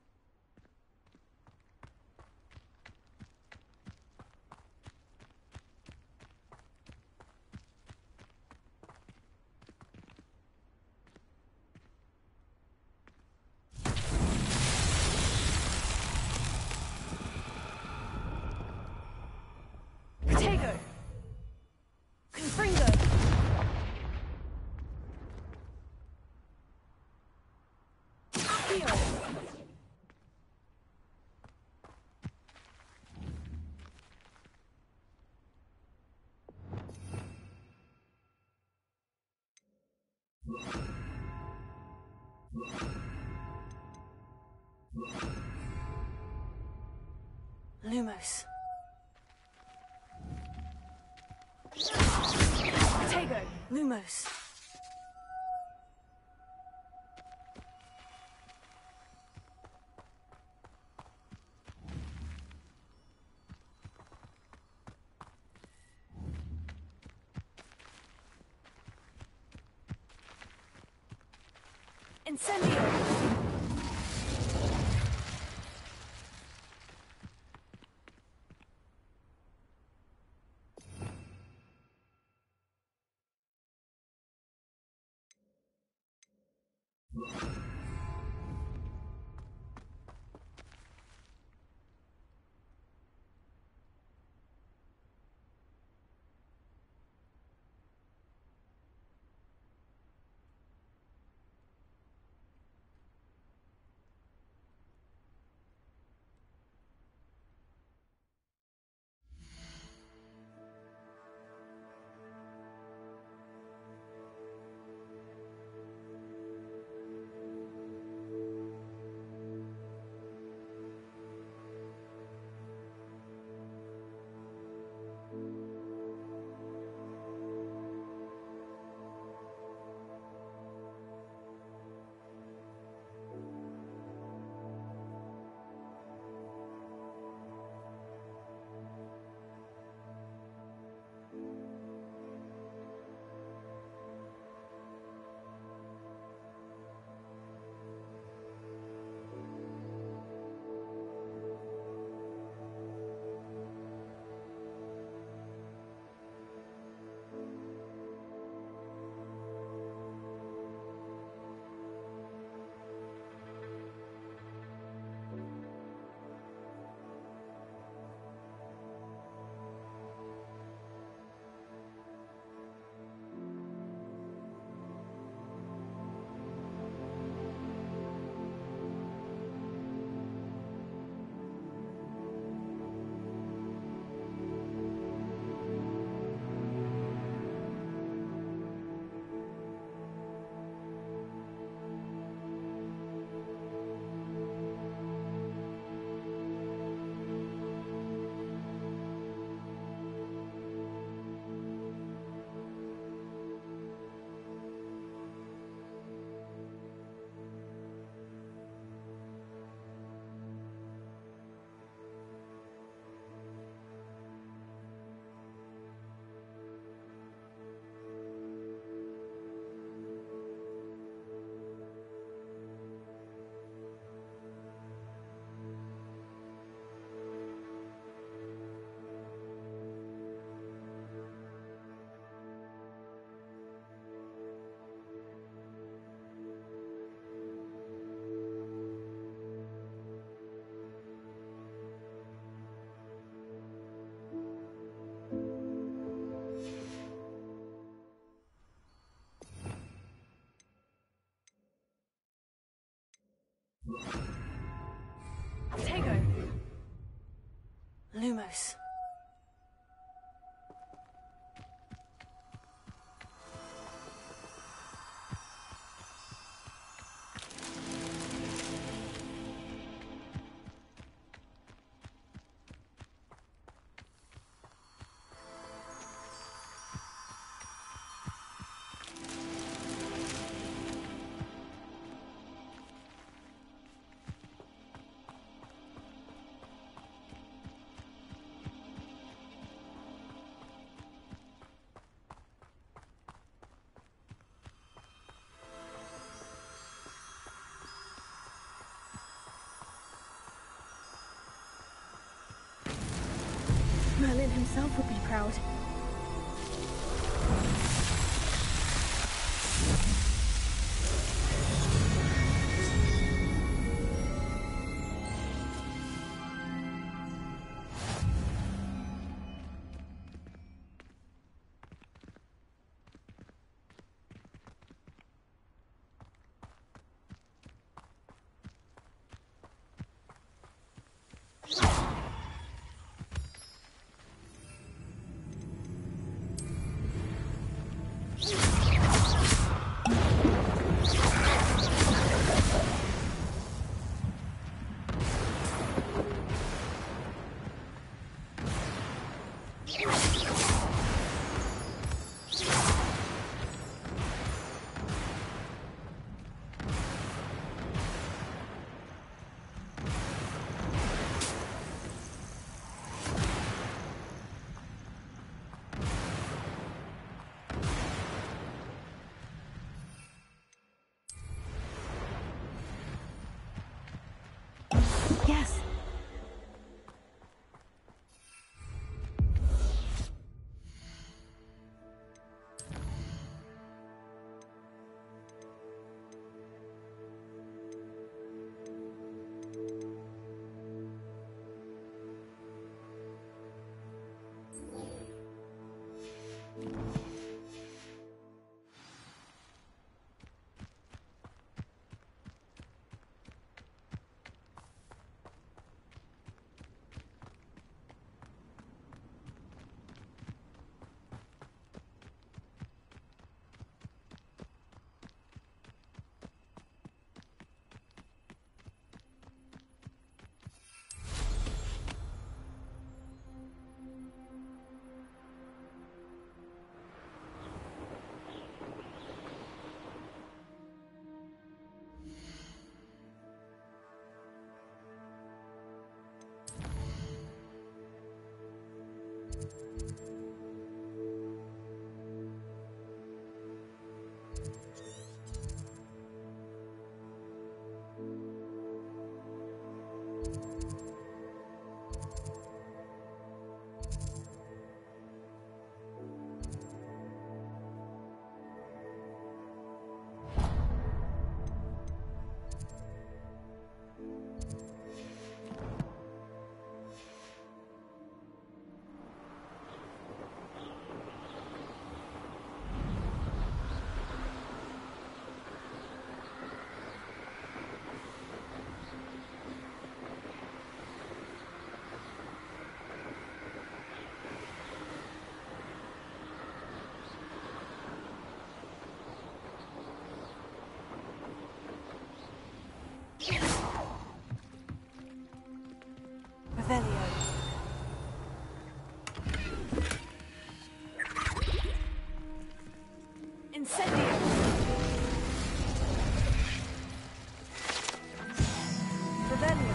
E: Protego! Confringo! Accio!
A: Lumos.
E: Protego!
A: Lumos.
E: Incendio!
A: Protego! Lumos. Merlin himself would be proud. Yes. Revelio. Incendio. Revelio.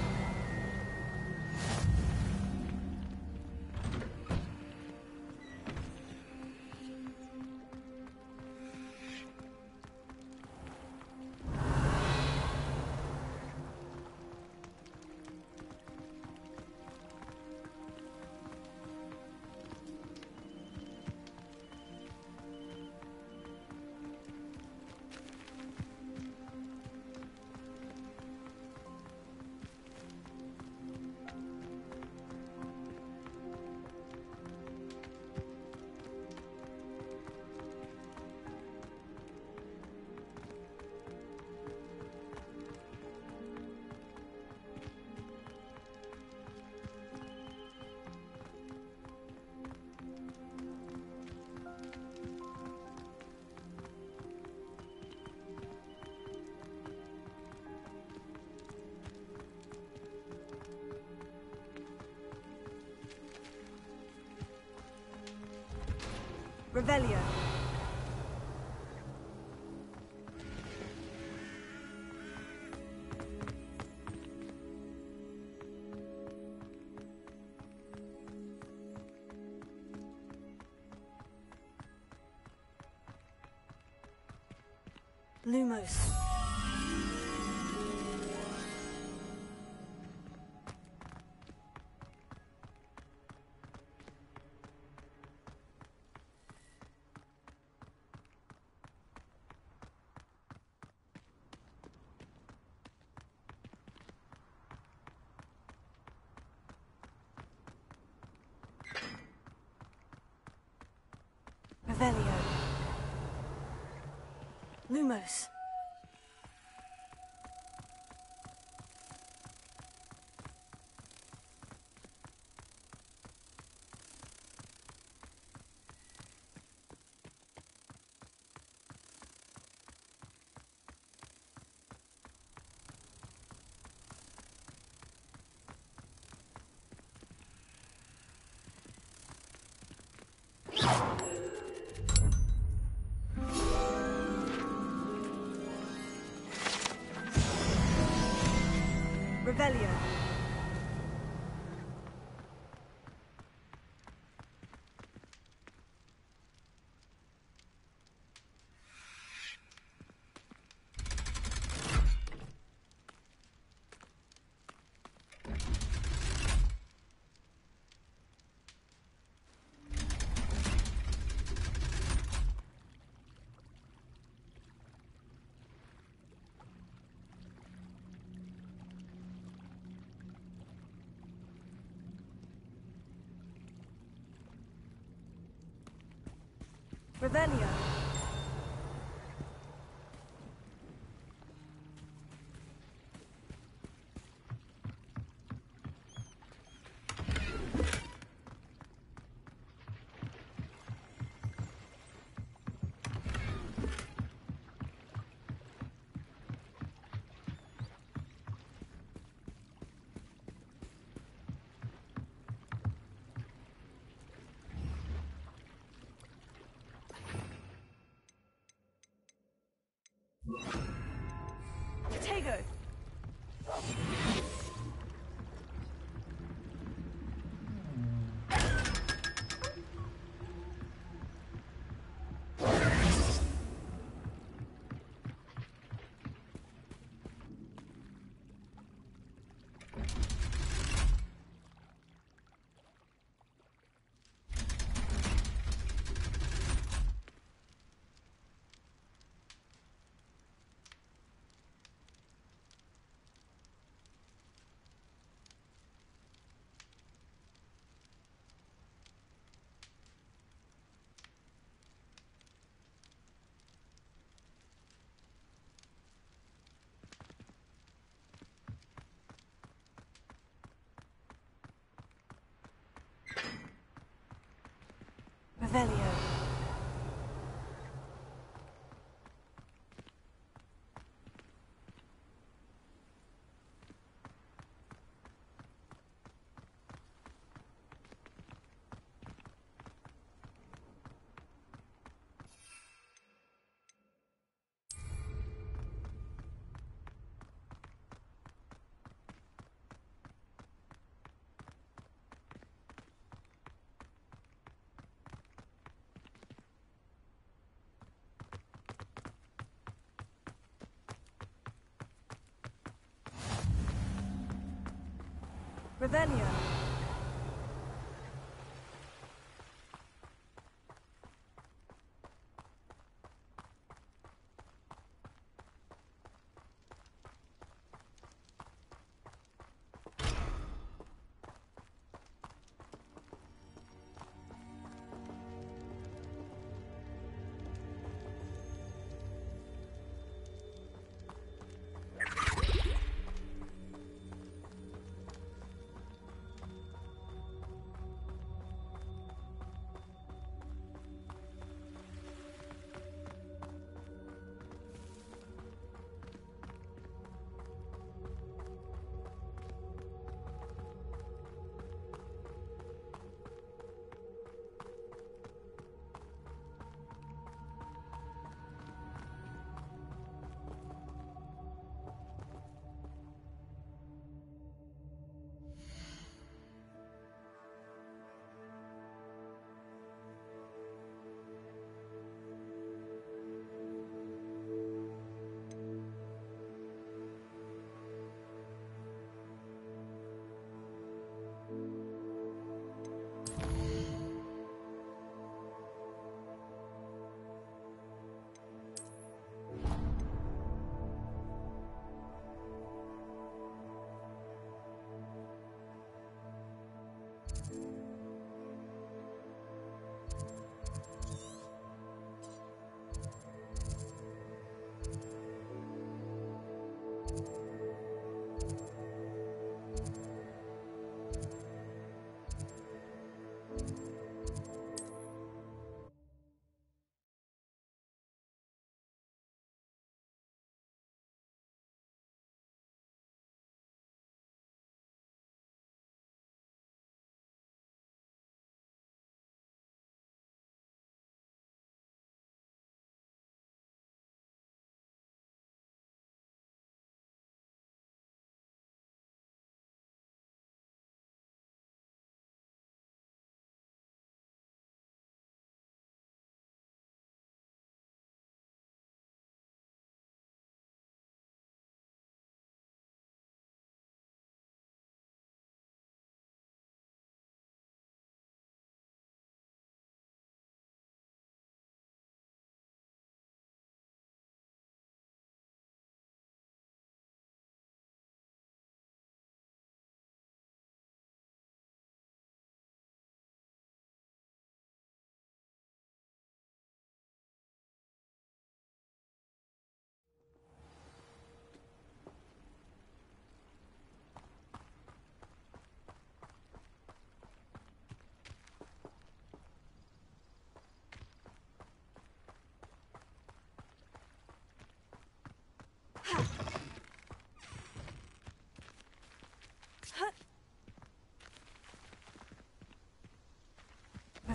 A: Revelio. Lumos. Lumos. Revelio. Revelio. Tego. Revelio. Revelio.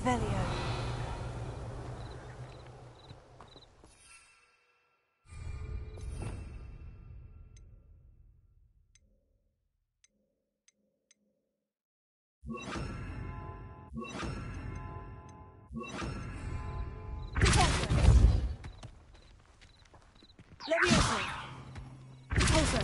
B: Revelio.
H: Levioso! Repulsor!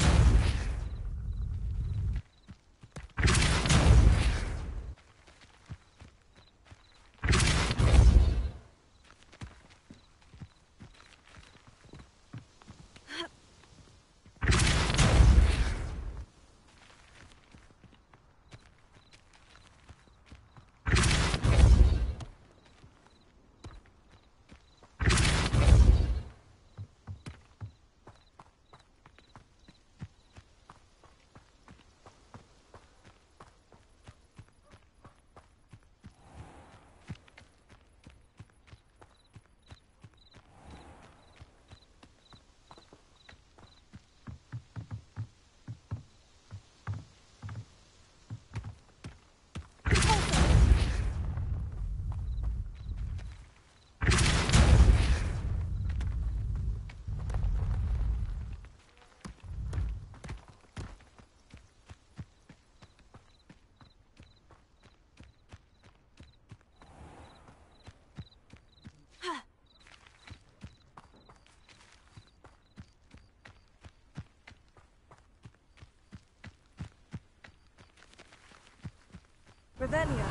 H: Revelio.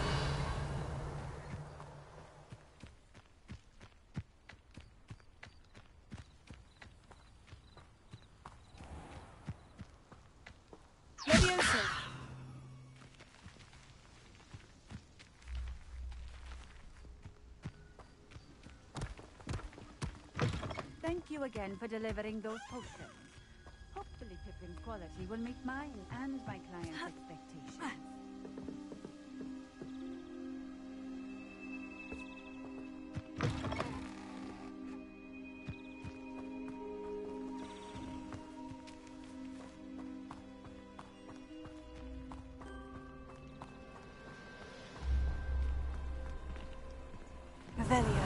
H: Levioso.
B: Thank you again for delivering those potions. Hopefully Pippin's quality will meet mine and my client's expectations.
A: Revelio.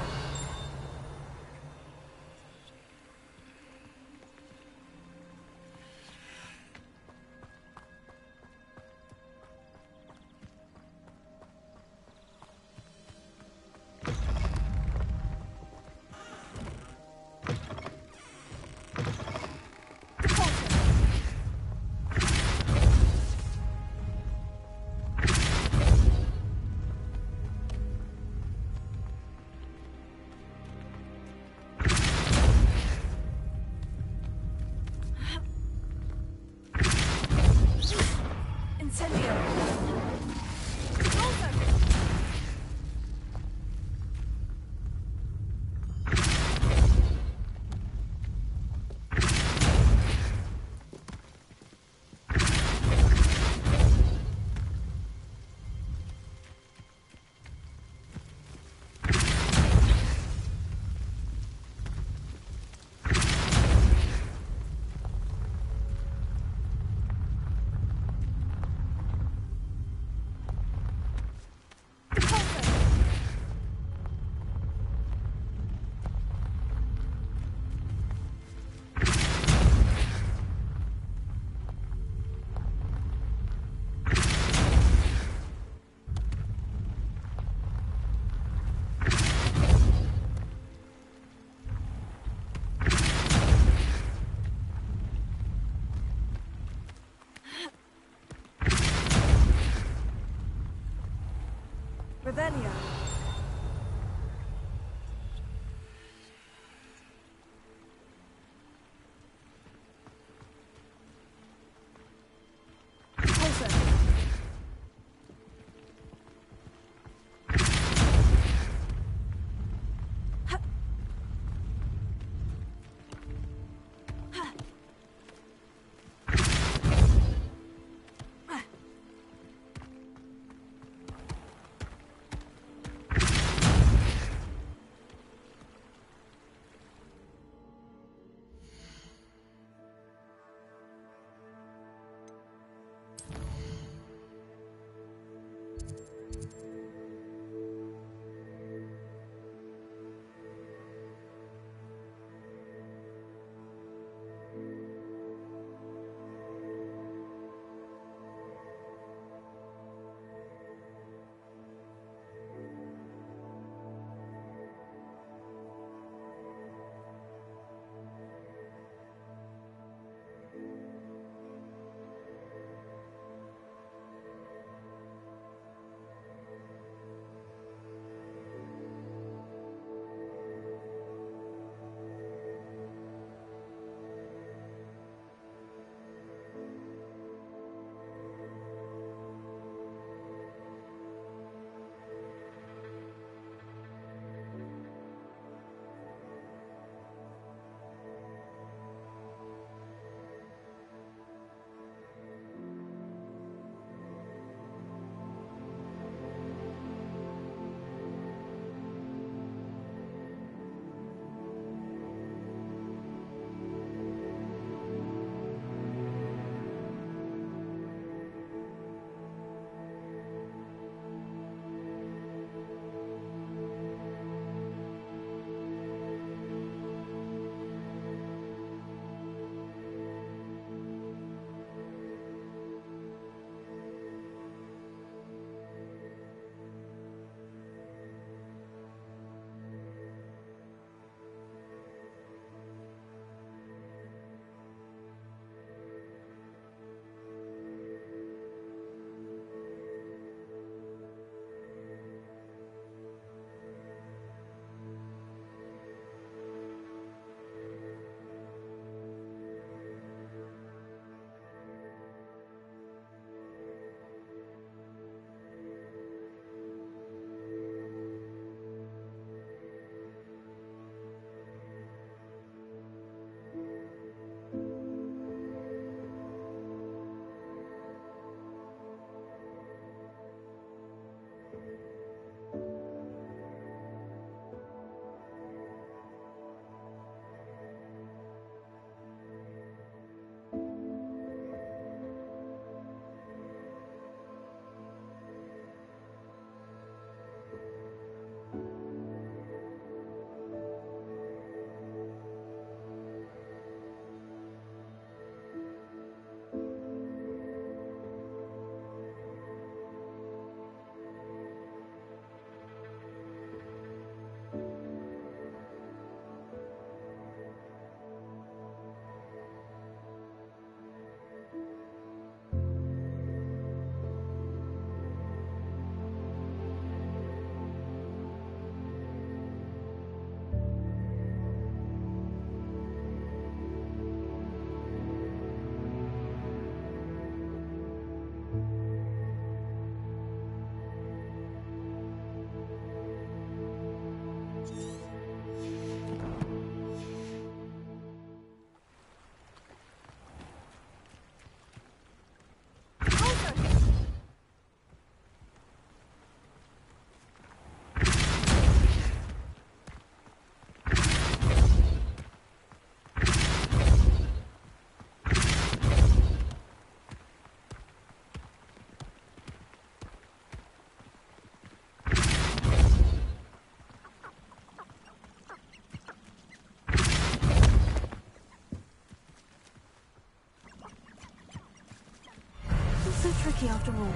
A: after all.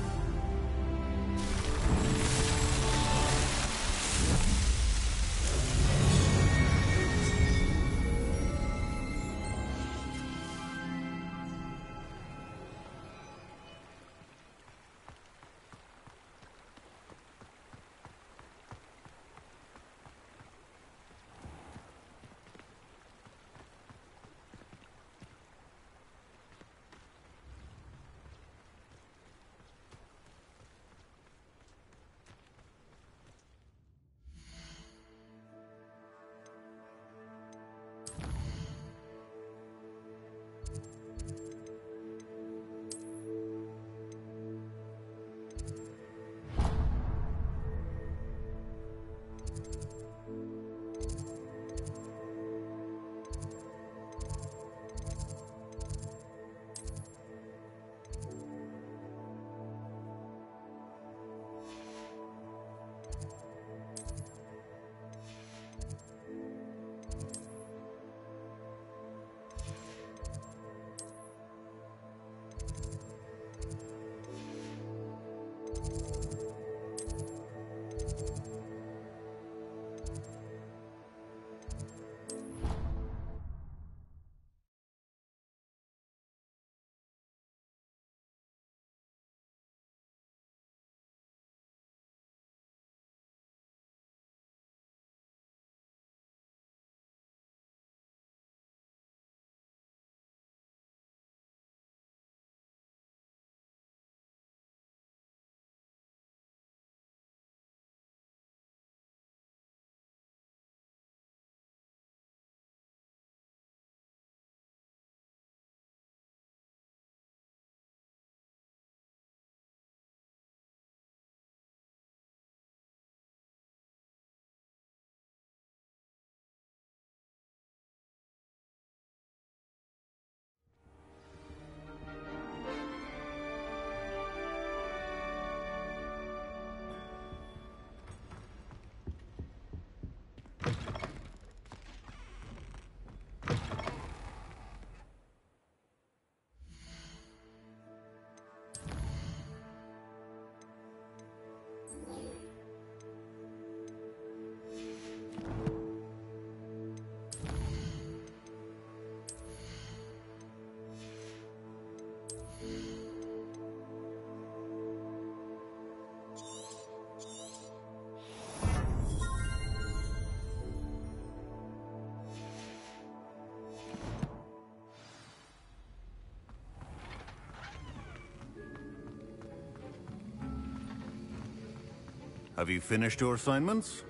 L: Have you finished your assignments?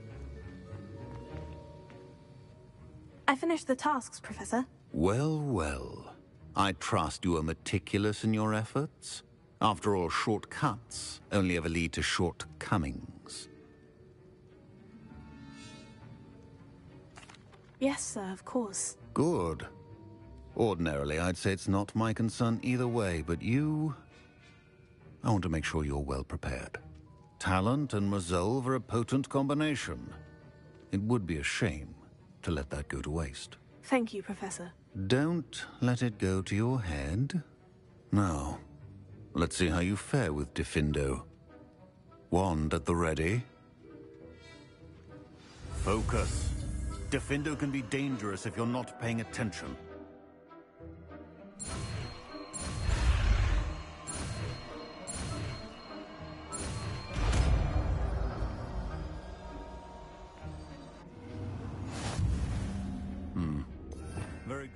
A: I finished the tasks, Professor.
L: Well, well. I trust you are meticulous in your efforts. After all, shortcuts only ever lead to shortcomings.
A: Yes, sir, of course.
L: Good. Ordinarily, I'd say it's not my concern either way, but you... I want to make sure you're well prepared. Talent and resolve are a potent combination. It would be a shame to let that go to waste.
A: Thank you, Professor.
L: Don't let it go to your head. Now, let's see how you fare with Diffindo. Wand at the ready. Focus. Diffindo can be dangerous if you're not paying attention. Very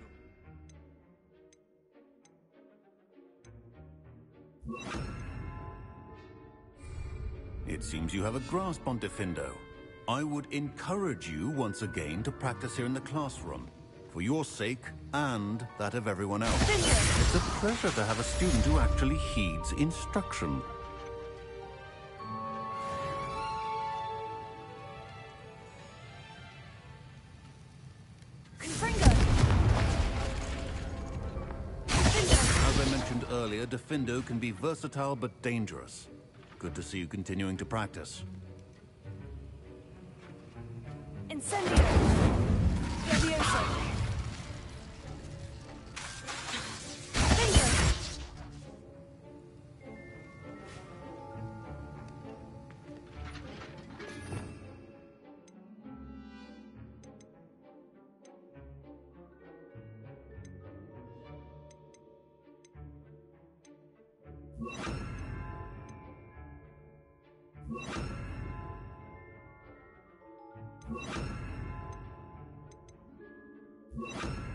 L: good. It seems you have a grasp on Diffindo. I would encourage you once again to practice here in the classroom, for your sake and that of everyone else. It's a pleasure to have a student who actually heeds instruction. As I mentioned earlier, Diffindo can be versatile but dangerous. Good to see you continuing to practice.
A: Incendio! Leviosa! Bingo!
E: You